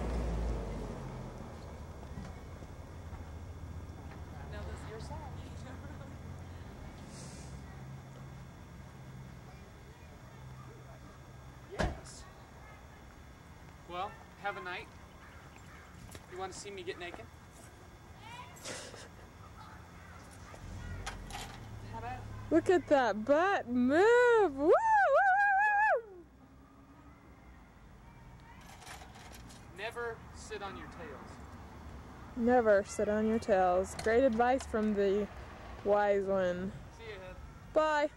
Well, have a night. You want to see me get naked? Look at that butt move! Woo, woo, woo, woo. Never sit on your tails. Never sit on your tails. Great advice from the wise one. See you, Head. Bye.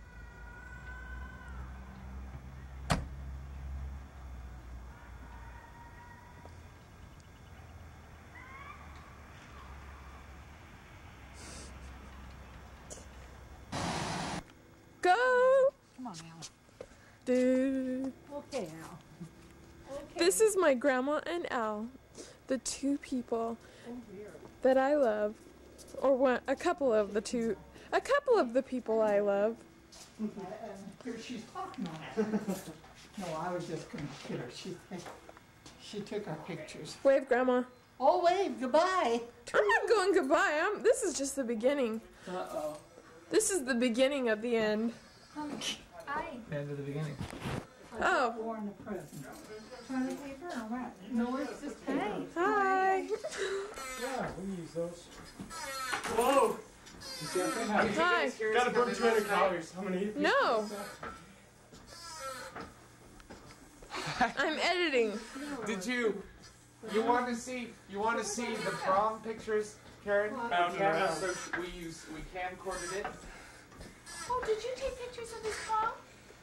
Go! Come on, Al. Dude. Okay, Al. Okay. This is my grandma and Al, the two people that I love, or one, a couple of the people I love. Here she's talking on it. No, I was just going to kid her. She took our pictures. Wave, Grandma. Oh, wave, goodbye. I'm not going goodbye. This is just the beginning. Uh-oh. This is the beginning of the end. Hi. End of the beginning. Oh. Or in the present. Toilet paper or what? No, it's just paint. Hi. Yeah, we use those. Whoa! Hi. Gotta burn 200 calories. How many? No. I'm editing. Did you want to see the prom pictures, Karen? Found it around. So we camcorded it. Oh, did you take pictures of this prom?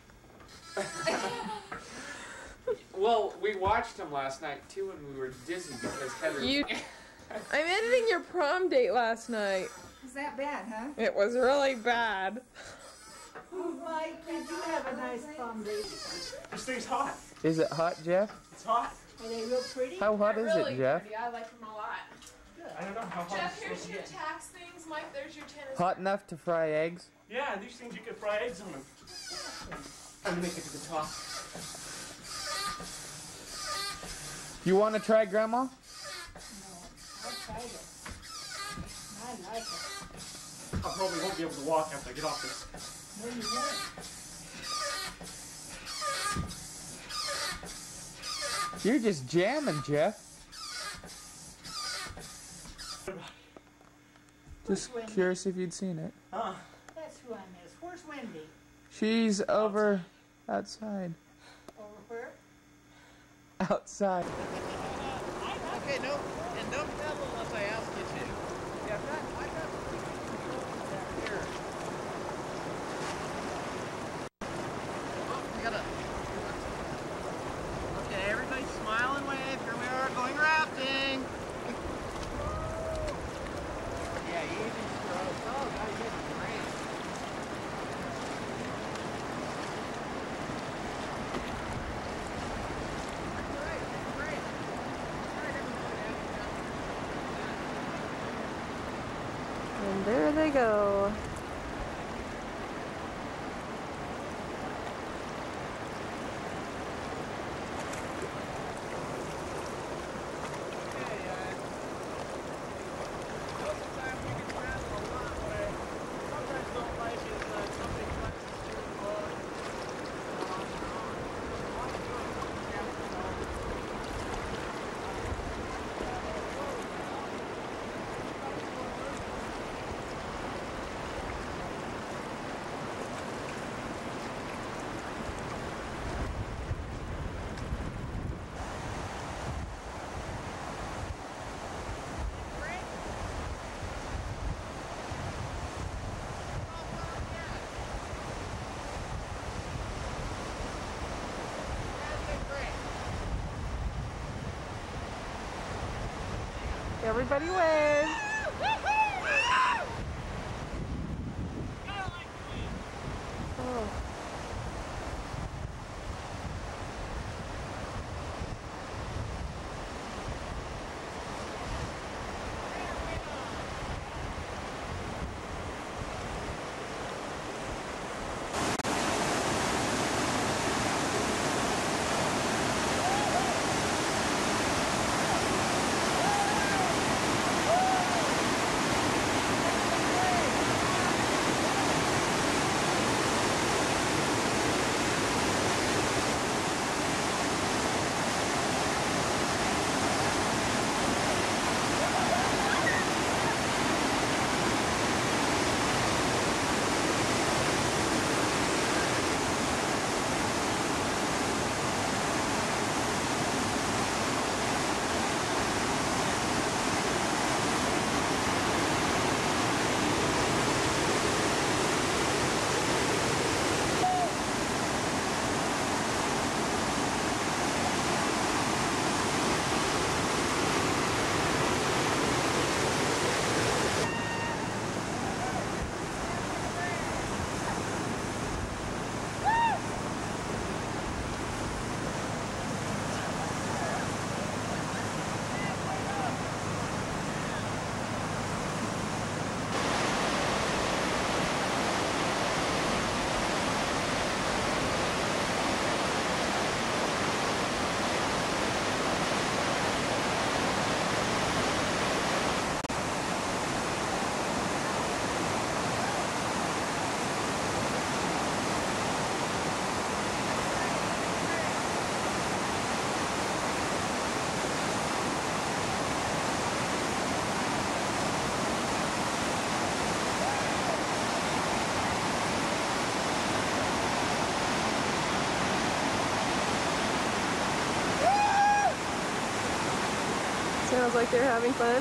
Well, we watched them last night too, and we were dizzy because Heather. I'm editing your prom date last night. Is that bad, huh? It was really bad. Oh, Mike, did you have a nice prom date? This thing's hot. Is it hot, Jeff? It's hot. Are they real pretty? How hot is Really it, Jeff? pretty. I like them a lot. I don't know how hot Jeff, it's here's supposed to your get. tax things. Mike, there's your tennis. Hot enough to fry eggs? Yeah, these things you can fry eggs on them. I'm gonna make it to the top. You want to try, Grandma? No, I'll try it. I like it. I probably won't be able to walk after I get off this. No, you won't. You're just jamming, Jeff. Just curious if you'd seen it. Huh? That's who I miss. Where's Wendy? She's over outside. Over where? Outside. Okay, no, and don't tell unless I ask you to. Yeah, I got here. Oh, we gotta. Okay, everybody smile and wave. Here we are going rafting. Yeah, easy strokes. Oh, God, you did great. And there they go. Everybody wave. Oh. Sounds like they're having fun.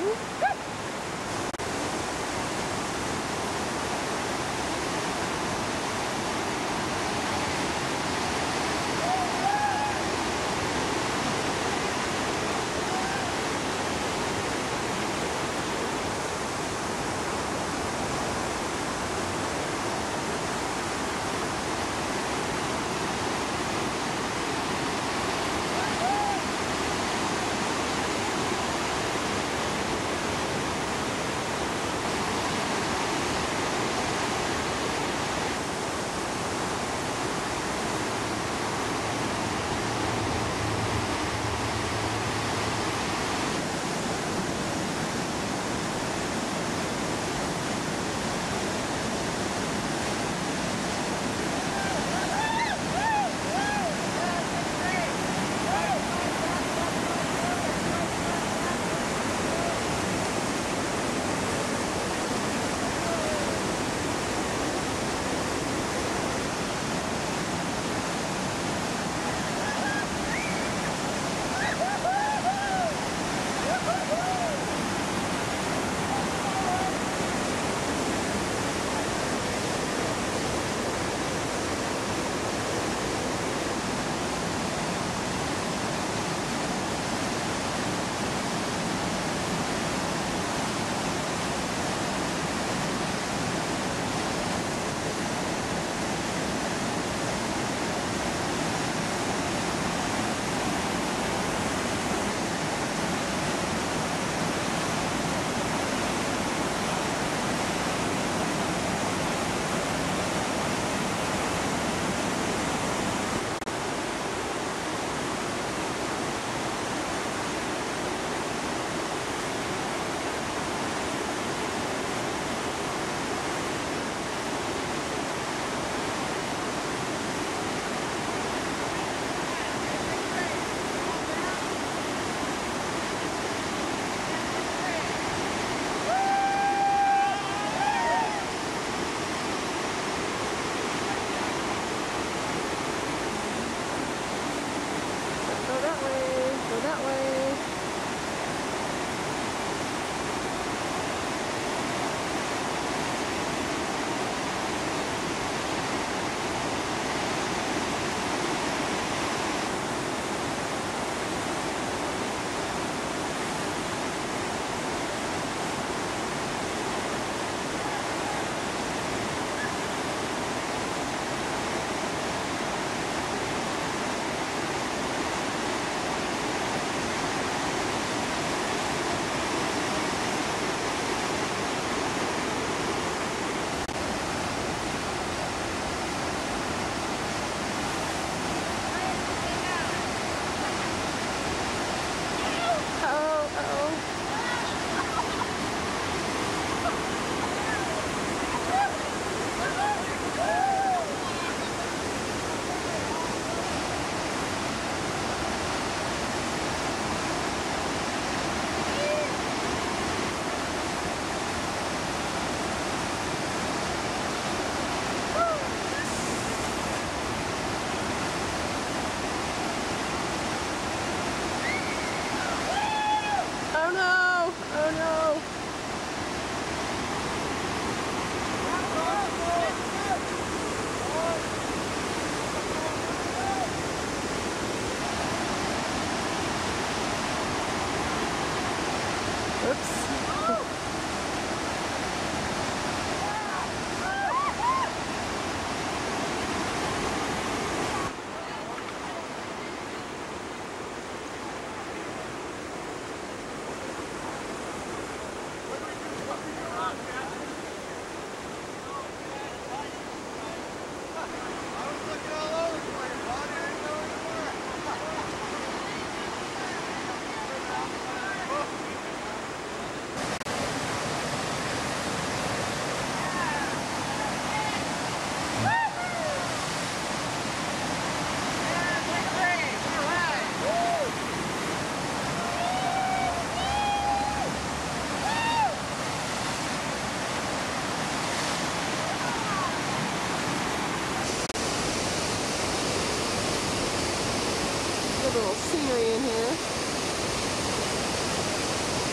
Little scenery in here.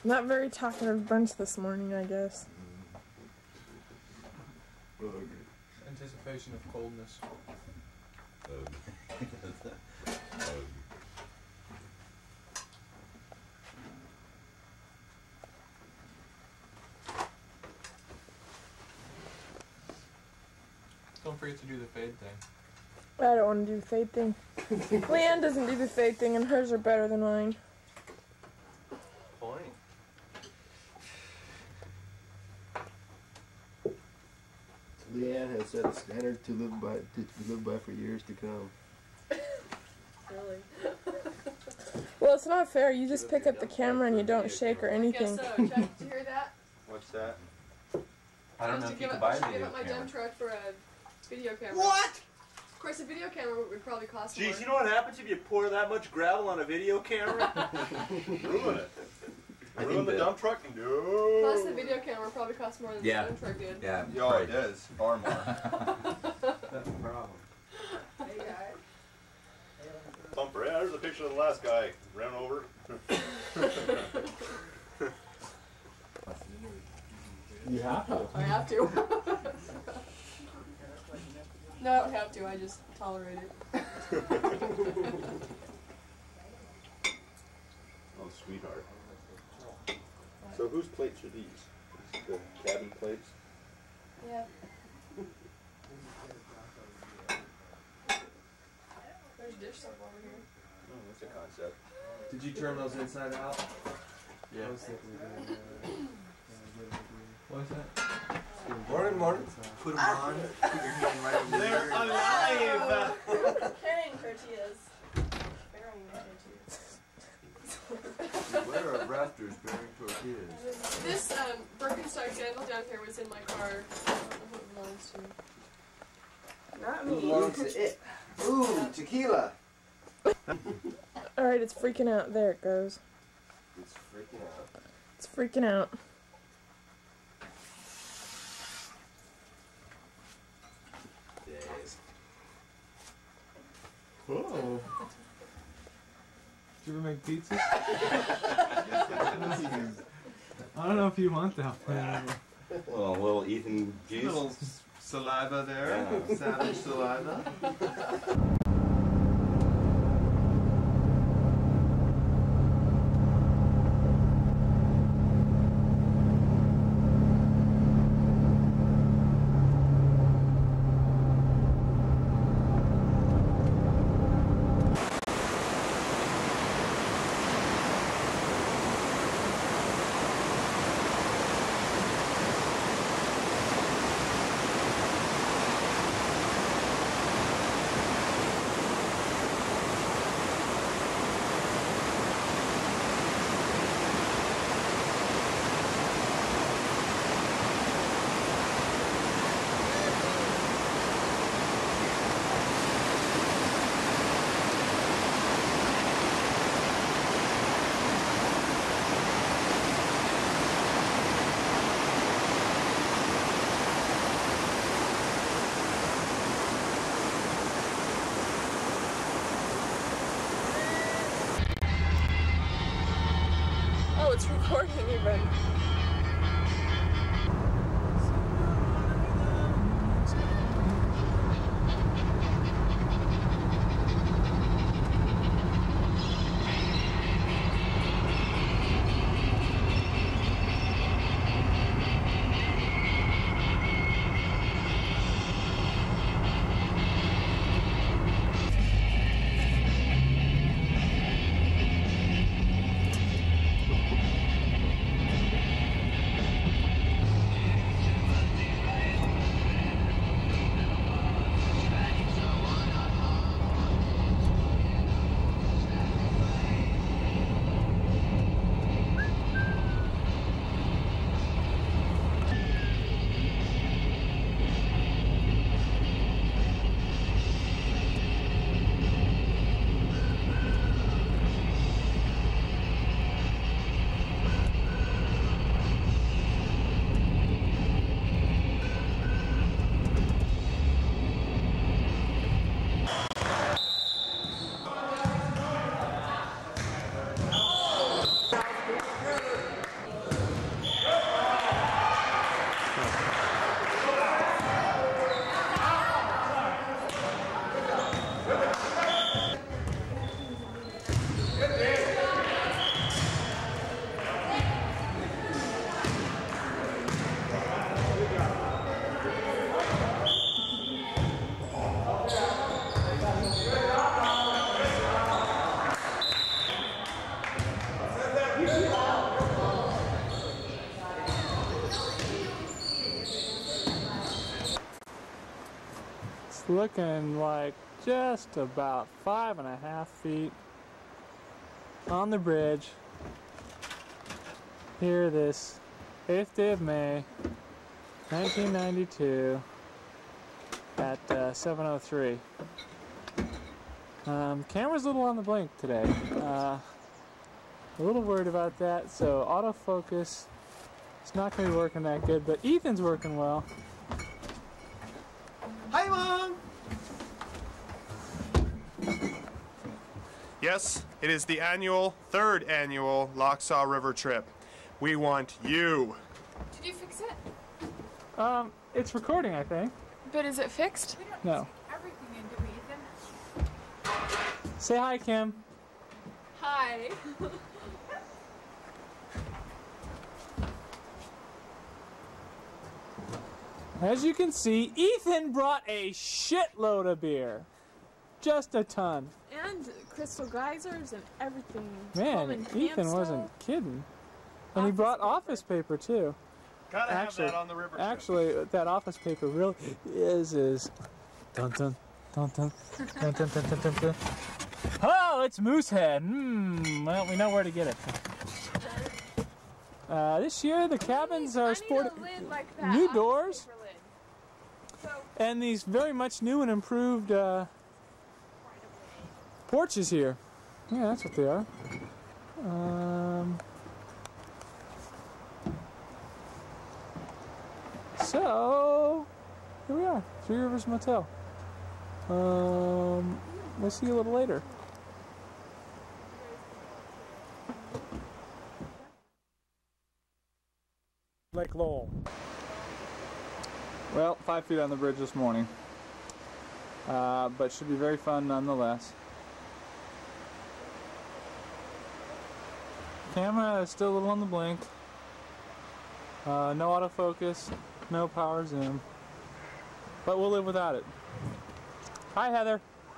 Not very talkative bunch this morning, I guess. Anticipation of coldness. Don't forget to do the fade thing. I don't want to do the fade thing. Leanne doesn't do the fade thing, and hers are better than mine. Point. Leanne has set a standard to live by for years to come. Really? Well, it's not fair. You just pick up the camera and you don't shake or anything. Guess so. Chuck, did you hear that? What's that? I don't know if you can buy a video give up my camera. dump truck for a video camera. What? Of course, a video camera would probably cost more. Jeez, you know what happens if you pour that much gravel on a video camera? Ruin it. Ruin the dump truck and do. Plus, the video camera probably costs more than the dump truck did. Yeah, Yeah, it does. Far more. That's the problem. Hey, guys. Thumper, yeah, there's a picture of the last guy. Ran over. You have to. I have to. No, I don't have to. I just tolerate it. Oh, sweetheart. So whose plates are these? The cabin plates? Yeah. There's dish soap over here. Oh, that's a concept. Did you turn those inside out? Yeah. What's that? Morning, morning. Put them on. Put your hand right over there. They're alive! Carrying tortillas. Bearing tortillas. Where are rafters bearing tortillas? This Birkenstock sandal down here was in my car. I don't know who it belongs to. Not me. Who belongs to it? Ooh, tequila. Alright, it's freaking out. There it goes. It's freaking out. It's freaking out. Days. Whoa. Did you ever make pizza? I don't know if you want that one. Well, a little Ethan juice. Little saliva there. Yeah. Savage saliva. Oh, it's recording even. It's looking like just about 5.5 feet on the bridge here this 8th day of May 1992 at 7:03. Camera's a little on the blink today. A little worried about that, so autofocus is not going to be working that good, but Ethan's working well. Hi, Mom! Yes, it is the third annual Lochsaw River trip. We want you. Did you fix it? It's recording, I think. But is it fixed? No. Everything into me, Ethan. Say hi, Kim. Hi. As you can see, Ethan brought a shitload of beer. Just a ton. And crystal geysers and everything. Man, Ethan wasn't kidding. And he brought office paper too. Gotta have that on the river trip. Actually, that office paper really is dun dun dun dun dun dun dun dun dun dun. Oh, it's Moosehead. Well, we know where to get it. This year the cabins are sporting new doors and these very much new and improved porches here. Yeah, that's what they are. So here we are, Three Rivers Motel. We'll see you a little later. Lake Lowell. Well, 5 feet on the bridge this morning, but should be very fun nonetheless. Camera is still a little on the blink. No autofocus, no power zoom, but we'll live without it. Hi, Heather.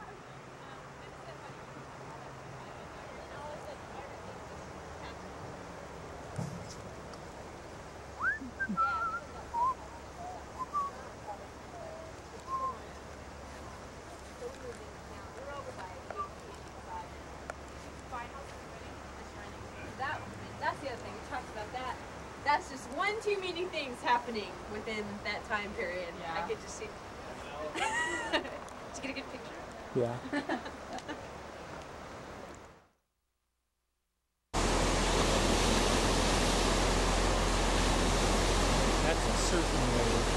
That's the other thing, we talked about that. That's just one too many things happening within that time period. Yeah. I could just see. Did you get a good picture? Yeah. That's a certain way.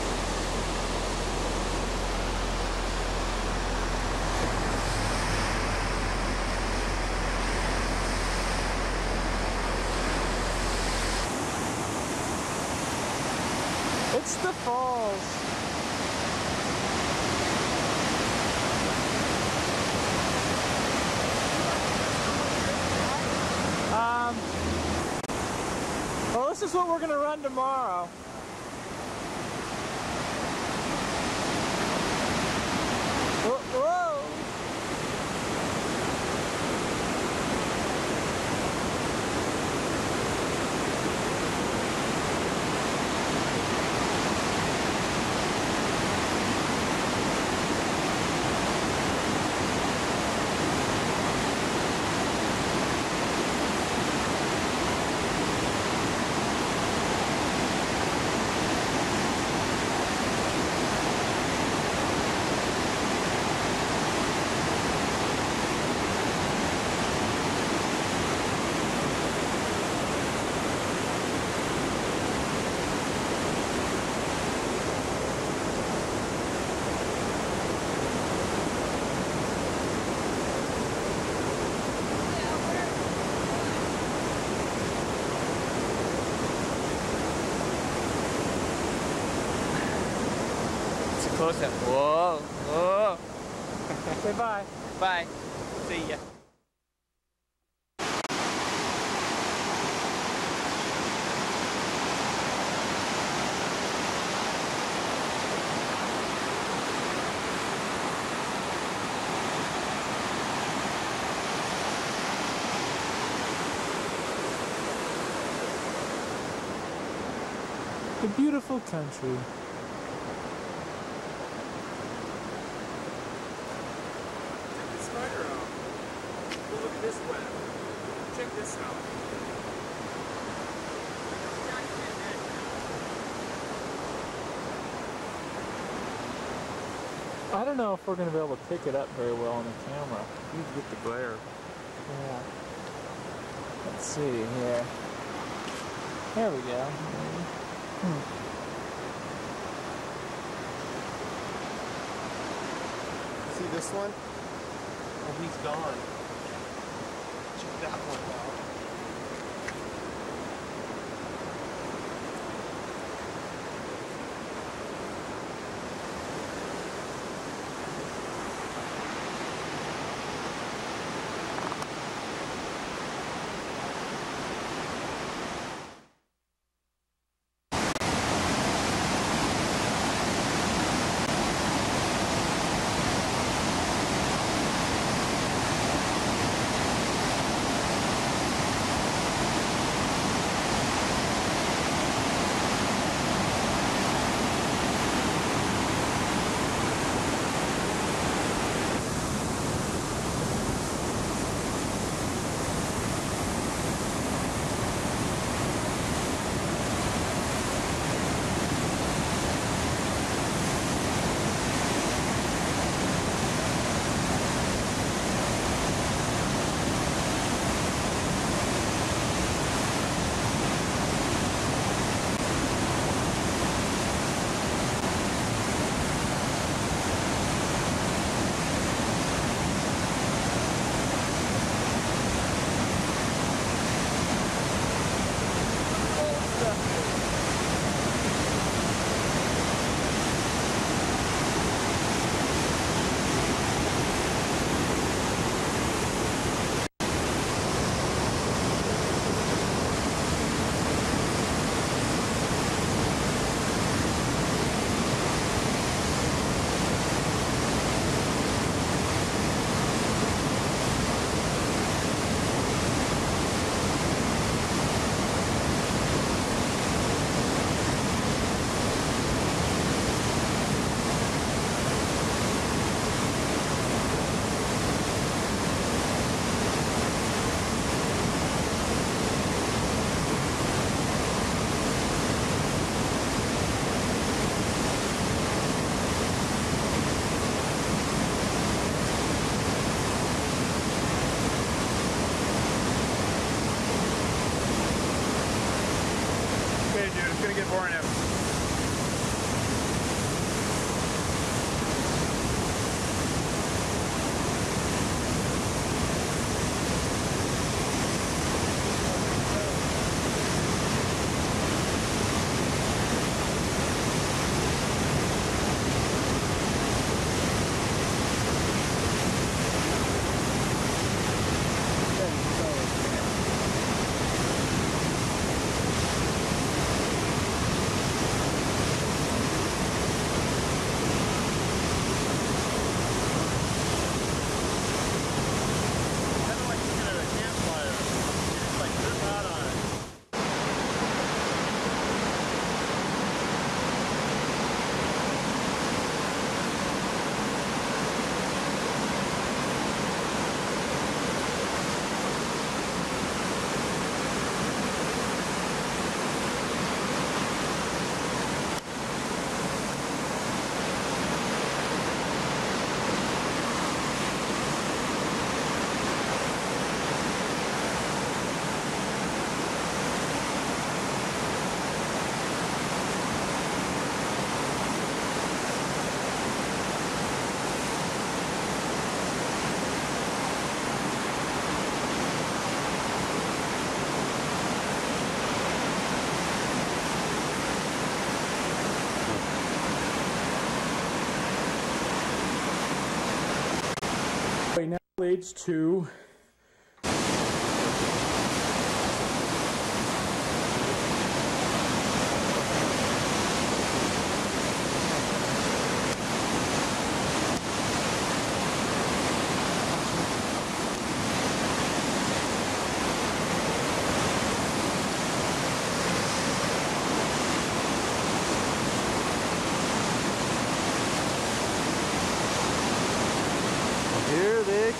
It's the falls. Well, this is what we're going to run tomorrow. Whoa. Close up. Whoa. Whoa. Say bye. Bye. See ya. The beautiful country. Check this spider out. Well, look at this web. Check this out. I don't know if we're going to be able to pick it up very well on the camera. You need to get the glare. Yeah. Let's see here. There we go. See this one? Oh, he's gone. Check that one out. Now leads to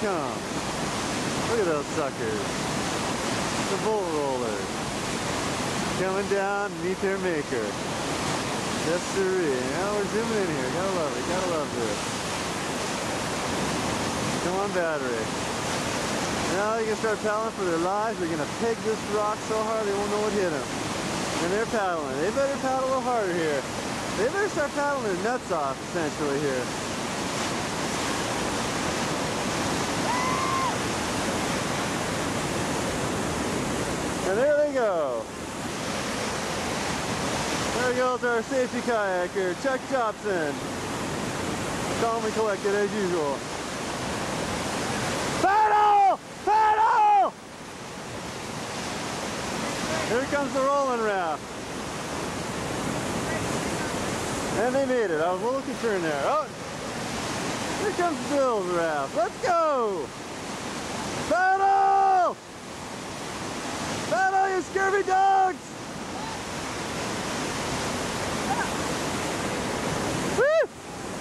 come. Look at those suckers. The bull rollers. Coming down to meet their maker. Yes, sirree. Now we're zooming in here. Gotta love it. Gotta love this. Come on, battery. Now they can start paddling for their lives. They're gonna peg this rock so hard they won't know what hit them. And they're paddling. They better paddle a little harder here. They better start paddling their nuts off, essentially, here. And there they go. There goes our safety kayaker, Chuck Jobson. Calm and collected as usual. Paddle! Paddle! Here comes the rolling raft. And they made it. I was a little concerned there. Oh, here comes Bill's raft. Let's go! Paddle! Paddle, you scurvy dogs! Woo!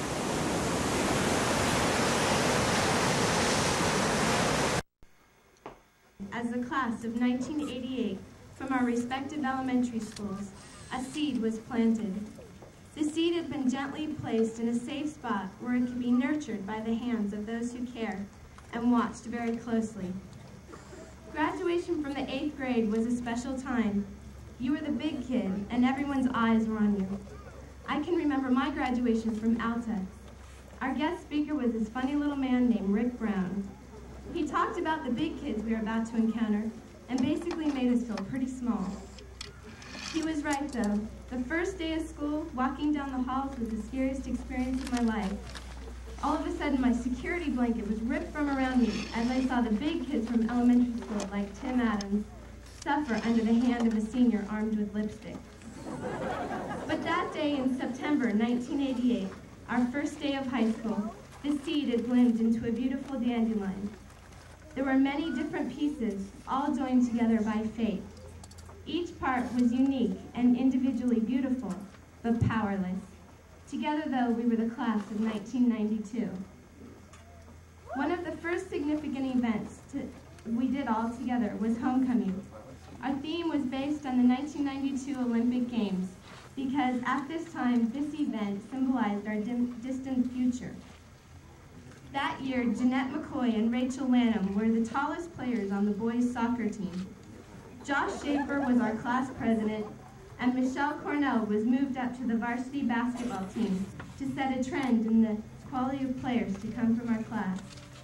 As the class of 1988 from our respective elementary schools, a seed was planted. The seed had been gently placed in a safe spot where it could be nurtured by the hands of those who care and watched very closely. Graduation from the 8th grade was a special time. You were the big kid, and everyone's eyes were on you. I can remember my graduation from Alta. Our guest speaker was this funny little man named Rick Brown. He talked about the big kids we were about to encounter and basically made us feel pretty small. He was right, though. The first day of school, walking down the halls was the scariest experience of my life. All of a sudden, my security blanket was ripped from around me as I saw the big kids from elementary school, like Tim Adams, suffer under the hand of a senior armed with lipstick. But that day in September 1988, our first day of high school, the seed had bloomed into a beautiful dandelion. There were many different pieces, all joined together by fate. Each part was unique and individually beautiful, but powerless. Together, though, we were the class of 1992. One of the first significant events we did all together was homecoming. Our theme was based on the 1992 Olympic Games because at this time, this event symbolized our distant future. That year, Jeanette McCoy and Rachel Lanham were the tallest players on the boys' soccer team. Josh Schaefer was our class president, and Michelle Cornell was moved up to the varsity basketball team to set a trend in the quality of players to come from our class.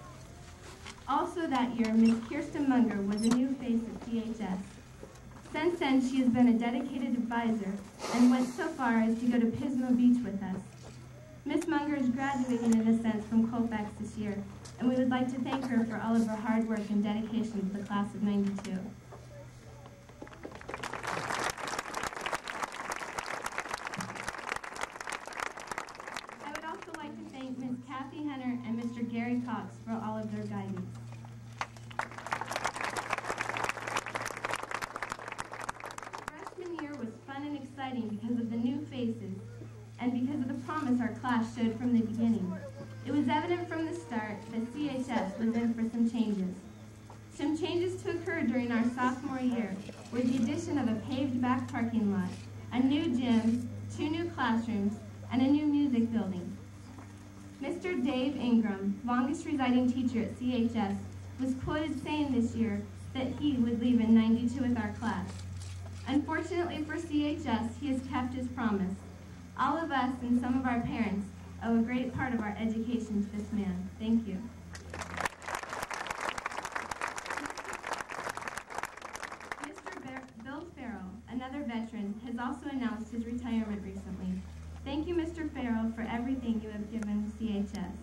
Also that year, Miss Kirsten Munger was a new face at CHS. Since then, she has been a dedicated advisor and went so far as to go to Pismo Beach with us. Miss Munger is graduating in a sense from Colfax this year, and we would like to thank her for all of her hard work and dedication to the class of '92. I would also like to thank Ms. Kathy Henner and Mr. Gary Cox for all of their guidance. Freshman year was fun and exciting because of the new faces and because of the promise our class showed from the beginning. It was evident from the start that CHS was in for some changes. Some changes to occur during our sophomore year were the addition of a paved back parking lot, a new gym, 2 new classrooms, and a new music building. Mr. Dave Ingram, longest residing teacher at CHS, was quoted saying this year that he would leave in '92 with our class. Unfortunately for CHS, he has kept his promise. All of us and some of our parents owe a great part of our education to this man. Thank you. Mr. Bill Farrell, another veteran, has also announced his retirement recently. Thank you, Mr. Farrell, for everything you have given CHS.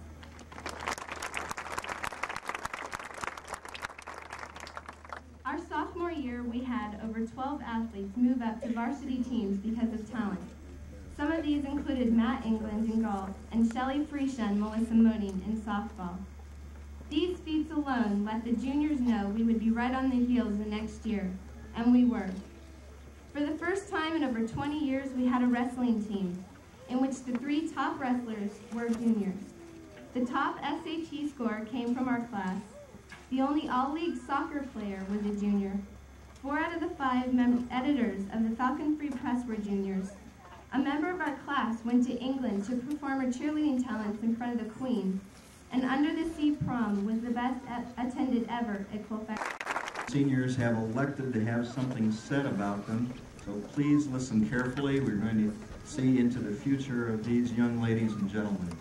Our sophomore year, we had over 12 athletes move up to varsity teams because of talent. Some of these included Matt England in golf and Shelley Freisha and Melissa Moding in softball. These feats alone let the juniors know we would be right on the heels the next year, and we were. For the first time in over 20 years, we had a wrestling team in which the 3 top wrestlers were juniors. The top SAT score came from our class. The only all-league soccer player was a junior. 4 out of the 5 editors of the Falcon Free Press were juniors. A member of our class went to England to perform her cheerleading talents in front of the Queen. And Under the Sea prom was the best attended ever at Colfax. Seniors have elected to have something said about them, so please listen carefully. We're going to see into the future of these young ladies and gentlemen.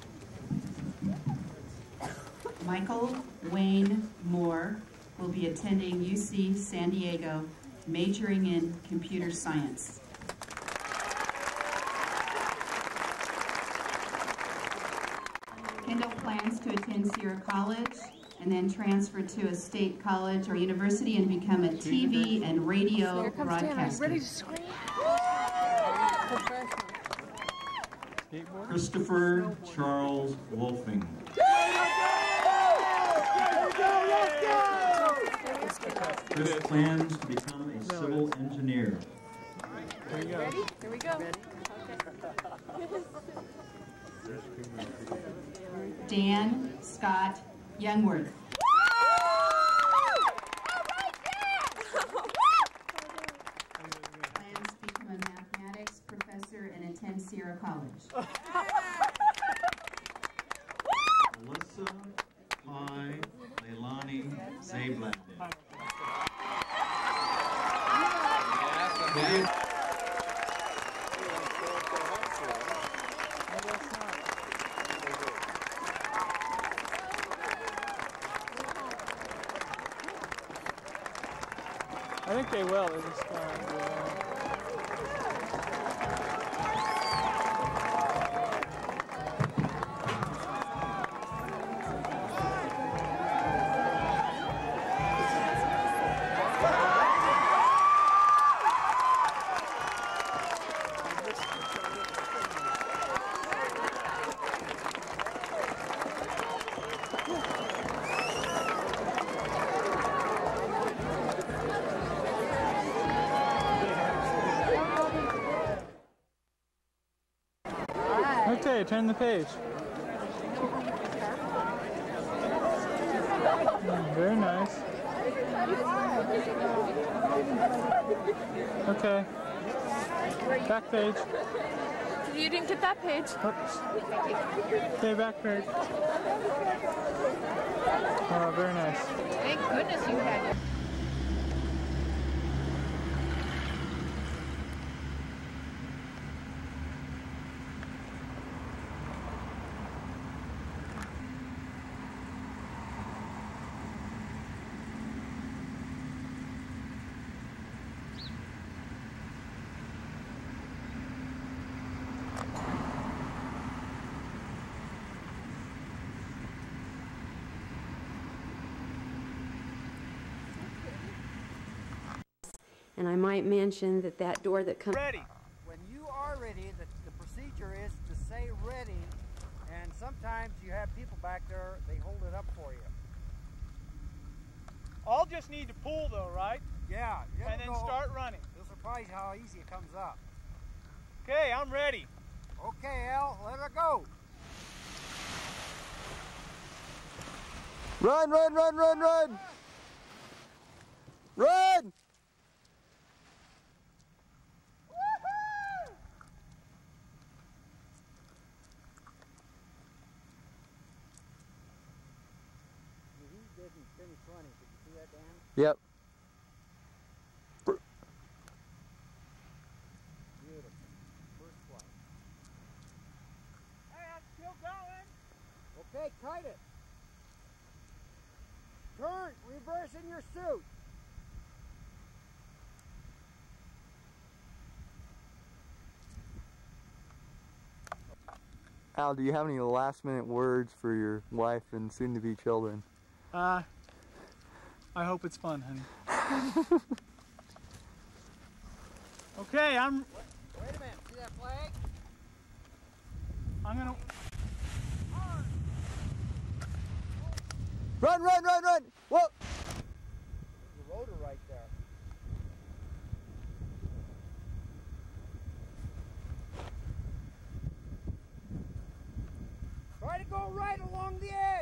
Michael Wayne Moore will be attending UC San Diego, majoring in computer science. Kendall plans to attend Sierra College and then transfer to a state college or university and become a TV and radio broadcaster. Ready to scream? Christopher Charles Wolfing. Chris plans to become a civil engineer. There you go. Ready? Here we go. Dan Scott Youngworth. Plans to become a mathematics professor and attend Sierra College. Melissa Pi Leilani Zabladen. I think they will. They're just Okay, turn the page. Very nice. Okay. Back page. You didn't get that page. Oops. Okay, back page. Oh, very nice. Thank goodness you had it. And I might mention that that door that comes... Ready. When you are ready, the procedure is to say ready, and sometimes you have people back there, they hold it up for you. All just need to pull though, right? Yeah. And then start running. You'll surprise you how easy it comes up. Okay, I'm ready. Okay, Al, let her go. Run, run, run, run, run! Run! Yep. Beautiful. First flight. Hey, I'm still going. Okay, kite it. Turn, reverse in your suit. Al, do you have any last-minute words for your wife and soon-to-be children? I hope it's fun, honey. Okay, Wait a minute, see that flag? I'm gonna... Run, run, run, run! Whoa! There's a rotor right there. Try to go Go right along the edge.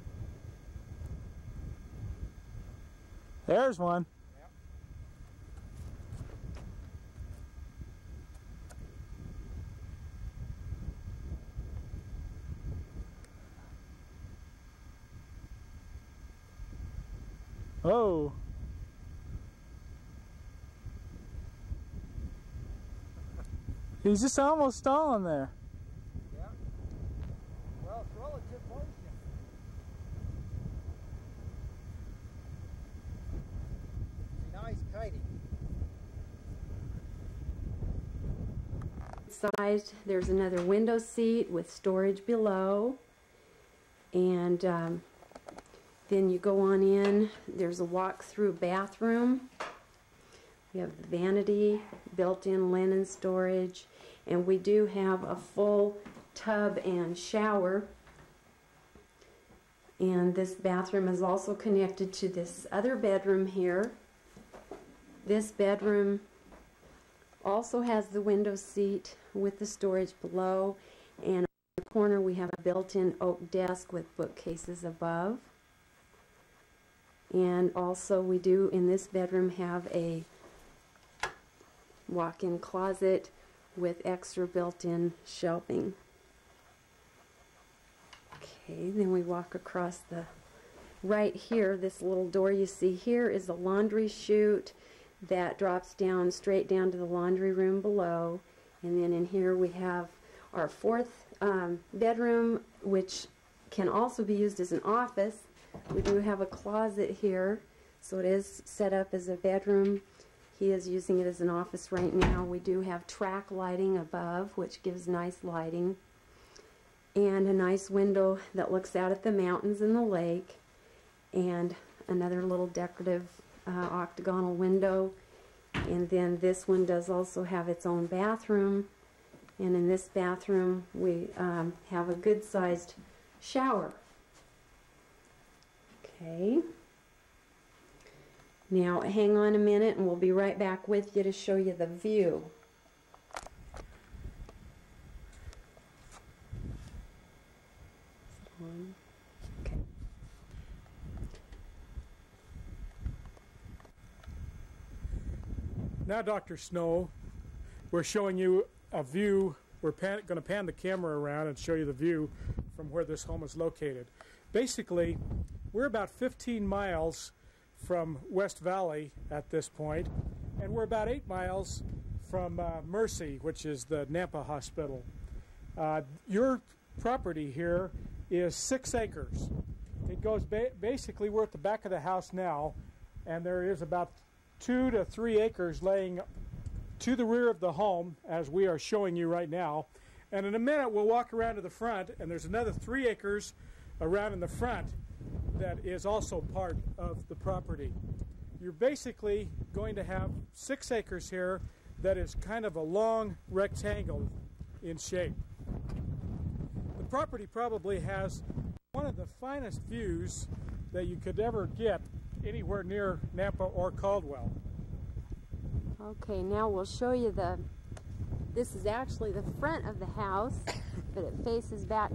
There's one. Yep. Oh. He's just almost stalling there. Yeah. Well, it's relative motion. Nice kiting. Sized, there's another window seat with storage below, and then you go on in. There's a walk-through bathroom. We have the vanity, built-in linen storage, and we do have a full tub and shower. And this bathroom is also connected to this other bedroom here. This bedroom also has the window seat with the storage below, and in the corner we have a built-in oak desk with bookcases above. And also we do in this bedroom have a walk-in closet with extra built-in shelving. Okay, then we walk across the right here. This little door you see here is a laundry chute that drops down straight down to the laundry room below. And then in here we have our fourth bedroom, which can also be used as an office. We do have a closet here, so it is set up as a bedroom. He is using it as an office right now. We do have track lighting above, which gives nice lighting, and a nice window that looks out at the mountains and the lake, and another little decorative octagonal window. And then this one does also have its own bathroom, and in this bathroom we have a good-sized shower. Okay. Now hang on a minute and we'll be right back with you to show you the view. Okay. Now, Dr. Snow, we're showing you a view. We're going to pan the camera around and show you the view from where this home is located. Basically, we're about 15 miles from West Valley at this point, and we're about 8 miles from Mercy, which is the Nampa Hospital. Your property here is 6 acres. It goes basically, we're at the back of the house now, and there is about 2 to 3 acres laying to the rear of the home, as we are showing you right now. And in a minute we'll walk around to the front, and there's another 3 acres around in the front that is also part of the property. You're basically going to have 6 acres here that is kind of a long rectangle in shape. The property probably has one of the finest views that you could ever get anywhere near Nampa or Caldwell. Okay, now we'll show you this is actually the front of the house, but it faces back